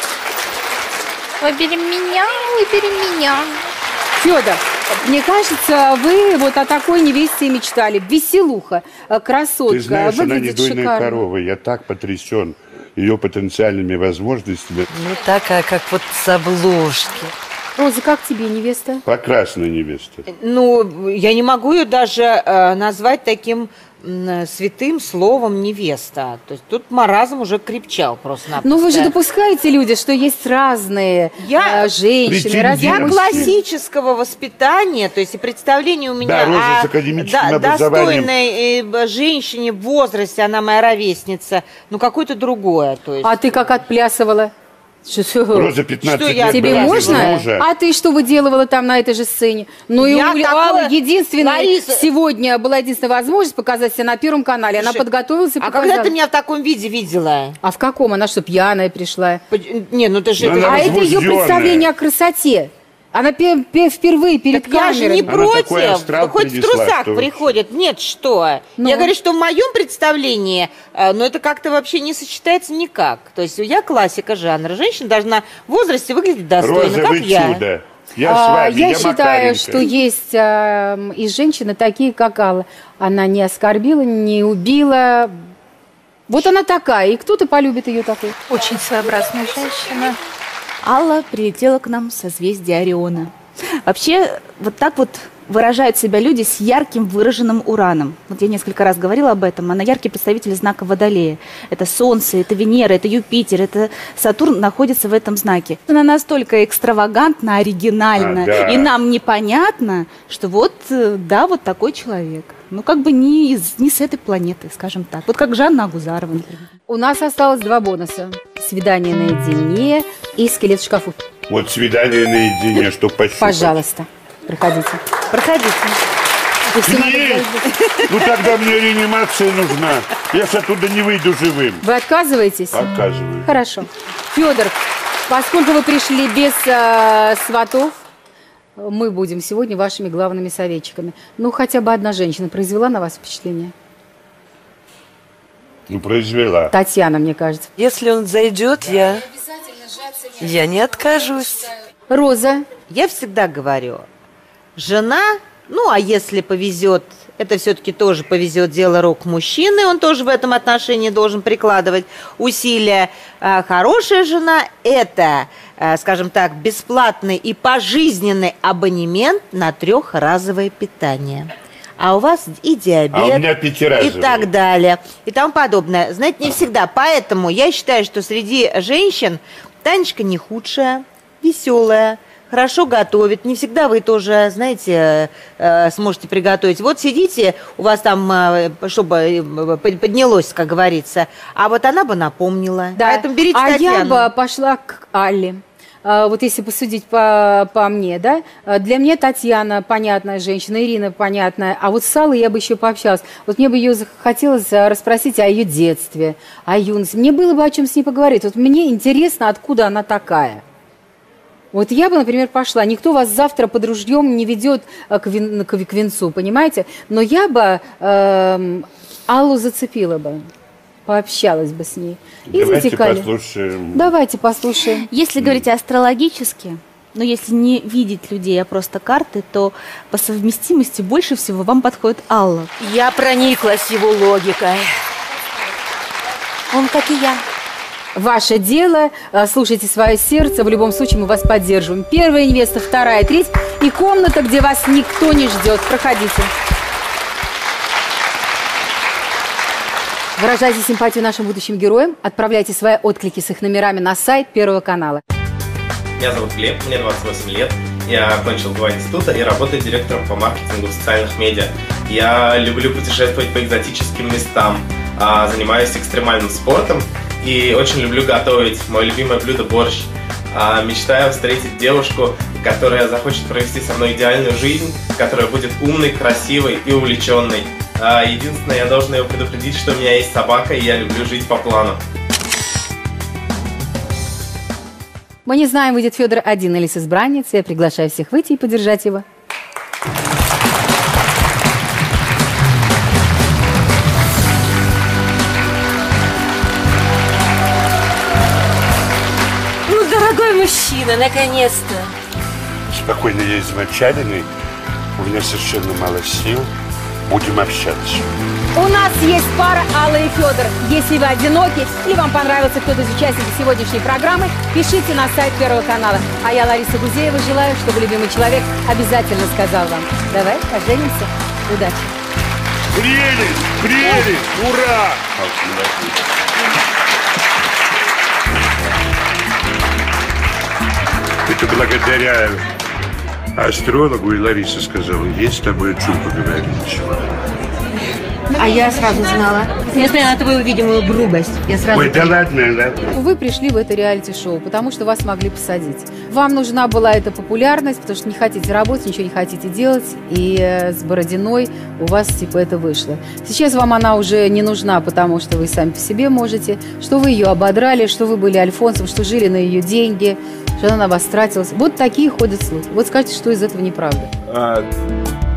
Speaker 7: Выбери меня, выбери меня.
Speaker 1: Федор, мне кажется, вы вот о такой невесте и мечтали. Веселуха, красотка.
Speaker 2: Ты знаешь, она не
Speaker 1: выглядит
Speaker 2: дойная
Speaker 1: шикарно.
Speaker 2: корова. Я так потрясен ее потенциальными возможностями.
Speaker 4: Ну, такая, как вот с обложки.
Speaker 1: Роза, как тебе невеста?
Speaker 2: Прекрасная невеста.
Speaker 5: Ну, я не могу ее даже э, назвать таким м, святым словом невеста. То есть тут маразм уже крепчал просто-напросто.
Speaker 1: Ну вы же допускаете, люди, что есть разные
Speaker 5: Я-
Speaker 1: э, женщины, разные
Speaker 5: Я
Speaker 1: мужчины.
Speaker 5: классического воспитания, то есть и представление у меня
Speaker 2: Да, Роза
Speaker 5: о
Speaker 2: с академическим
Speaker 5: да-
Speaker 2: образованием.
Speaker 5: достойной э, женщине в возрасте, она моя ровесница, ну какое-то другое. То есть.
Speaker 1: А ты как отплясывала? Что-
Speaker 2: Роза пятнадцать
Speaker 5: Что я
Speaker 2: лет
Speaker 1: Тебе
Speaker 2: была без
Speaker 1: можно?
Speaker 2: мужа.
Speaker 1: А ты что выделывала там на этой же сцене? Ну и
Speaker 5: Я
Speaker 1: у
Speaker 5: такое-
Speaker 1: Аллы единственная
Speaker 5: Лариса-
Speaker 1: сегодня была единственная возможность показать себя на Первом канале. Она
Speaker 5: Слушай,
Speaker 1: подготовилась и
Speaker 5: А
Speaker 1: показала.
Speaker 5: когда ты меня в таком виде видела?
Speaker 1: А в каком? Она что, пьяная пришла?
Speaker 5: Не, ну ты же...
Speaker 2: Ну, она
Speaker 1: А это ее
Speaker 2: возбужденная.
Speaker 1: представление о красоте. Она пе- пе- впервые перед
Speaker 5: Так я же
Speaker 1: камерой.
Speaker 5: не
Speaker 2: Она такой
Speaker 5: против,
Speaker 2: астрал
Speaker 5: хоть в
Speaker 2: принесла,
Speaker 5: трусах
Speaker 2: что-
Speaker 5: приходят. Нет, что?
Speaker 1: Ну.
Speaker 5: Я говорю, что в моем представлении, э, но это как-то вообще не сочетается никак. То есть я классика жанра. Женщина должна в возрасте выглядеть достойно,
Speaker 2: Роза,
Speaker 5: как
Speaker 2: вы
Speaker 5: я.
Speaker 2: чудо. Я с
Speaker 1: А,
Speaker 2: вами,
Speaker 1: я
Speaker 2: я
Speaker 1: считаю,
Speaker 2: Макаренко.
Speaker 1: что есть а, и женщины такие, как Алла. Она не оскорбила, не убила. Вот она такая, и кто-то полюбит ее такой.
Speaker 7: Очень своеобразная женщина.
Speaker 6: Алла прилетела к нам в созвездие Ориона. Вообще, вот так вот выражают себя люди с ярким выраженным ураном. Вот я несколько раз говорила об этом. Она яркий представитель знака Водолея. Это Солнце, это Венера, это Юпитер, это Сатурн находится в этом знаке. Она настолько экстравагантна, оригинальна,
Speaker 2: А, да.
Speaker 6: и нам непонятно, что вот, э, да, вот такой человек. Ну, как бы не, из, не с этой планеты, скажем так. Вот как Жанна Агузарова, например.
Speaker 1: У нас осталось два бонуса. Свидание наедине и скелет в шкафу.
Speaker 2: Вот свидание наедине, чтоб пощупать.
Speaker 1: Пожалуйста, проходите. Проходите. И всё надо
Speaker 2: Нет!
Speaker 1: делать.
Speaker 2: Ну тогда мне реанимация нужна. Я ж оттуда не выйду живым.
Speaker 1: Вы отказываетесь?
Speaker 2: Отказываю.
Speaker 1: Хорошо. Федор, поскольку вы пришли без э, сватов, мы будем сегодня вашими главными советчиками. Ну, хотя бы одна женщина произвела на вас впечатление?
Speaker 2: Ну, произвела.
Speaker 1: Татьяна, мне кажется.
Speaker 4: Если он зайдет, я... Я не откажусь.
Speaker 1: Роза.
Speaker 5: Я всегда говорю, жена, ну а если повезет, это все-таки тоже повезет дело рук мужчины, он тоже в этом отношении должен прикладывать усилия. А хорошая жена – это, а, скажем так, бесплатный и пожизненный абонемент на трехразовое питание. А у вас и диабет,
Speaker 2: А у меня пятиразовый.
Speaker 5: и так далее, и тому подобное. Знаете, не всегда. Поэтому я считаю, что среди женщин Танечка не худшая, веселая, хорошо готовит. Не всегда вы тоже, знаете, э, сможете приготовить. Вот сидите, у вас там, э, чтобы поднялось, как говорится, а вот она бы напомнила.
Speaker 1: Да.
Speaker 5: Поэтому берите
Speaker 1: а
Speaker 5: Татьяну.
Speaker 1: я бы пошла к Алле. а, вот если посудить по, по мне, да, для меня Татьяна понятная женщина, Ирина понятная, а вот с Аллой я бы еще пообщалась. Вот мне бы ее захотелось расспросить о ее детстве, о юности. Мне было бы о чем с ней поговорить. Вот мне интересно, откуда она такая. Вот я бы, например, пошла. Никто вас завтра под ружьем не ведет к, вин, к, к венцу, понимаете? Но я бы э, Аллу зацепила бы. Пообщалась бы с ней.
Speaker 2: Давайте послушаем.
Speaker 1: Давайте послушаем.
Speaker 6: Если говорить астрологически, но если не видеть людей, а просто карты, то по совместимости больше всего вам подходит Алла.
Speaker 9: Я прониклась его логикой.
Speaker 6: Он, как и я.
Speaker 1: Ваше дело, слушайте свое сердце, в любом случае мы вас поддерживаем. Первая невеста, вторая, третья и комната, где вас никто не ждет. Проходите. Выражайте симпатию нашим будущим героям, отправляйте свои отклики с их номерами на сайт Первого канала.
Speaker 14: Меня зовут Глеб, мне двадцать восемь лет, я окончил два института и работаю директором по маркетингу в социальных медиа. Я люблю путешествовать по экзотическим местам, занимаюсь экстремальным спортом и очень люблю готовить. Мое любимое блюдо – борщ. Мечтаю встретить девушку, которая захочет провести со мной идеальную жизнь, которая будет умной, красивой и увлеченной. Единственное, я должен ее предупредить, что у меня есть собака, и я люблю жить по плану.
Speaker 1: Мы не знаем, выйдет Федор один или с избранницей. Я приглашаю всех выйти и поддержать его.
Speaker 9: Ну, дорогой мужчина, наконец-то.
Speaker 2: Спокойно, я измочаленный. У меня совершенно мало сил. Будем общаться.
Speaker 1: У нас есть пара Алла и Федор. Если вы одиноки или вам понравился кто-то из участников сегодняшней программы, пишите на сайт Первого канала. А я, Лариса Гузеева, желаю, чтобы любимый человек обязательно сказал вам: давай поженимся. Удачи.
Speaker 2: Прелесть! Прелесть! Ура! Это благодаря астрологу, и Лариса сказала: есть с тобой о чем поговорить.
Speaker 9: А я сразу знала. Несмотря на твою видимую грубость. Я сразу...
Speaker 2: Ой, да ладно, да.
Speaker 1: Вы пришли в это реалити-шоу, потому что вас могли посадить. Вам нужна была эта популярность, потому что не хотите работать, ничего не хотите делать, и с Бородиной у вас типа это вышло. Сейчас вам она уже не нужна, потому что вы сами по себе можете, что вы ее ободрали, что вы были альфонсом, что жили на ее деньги, что она на вас тратилась. Вот такие ходят слухи. Вот скажите, что из этого неправда.
Speaker 2: А...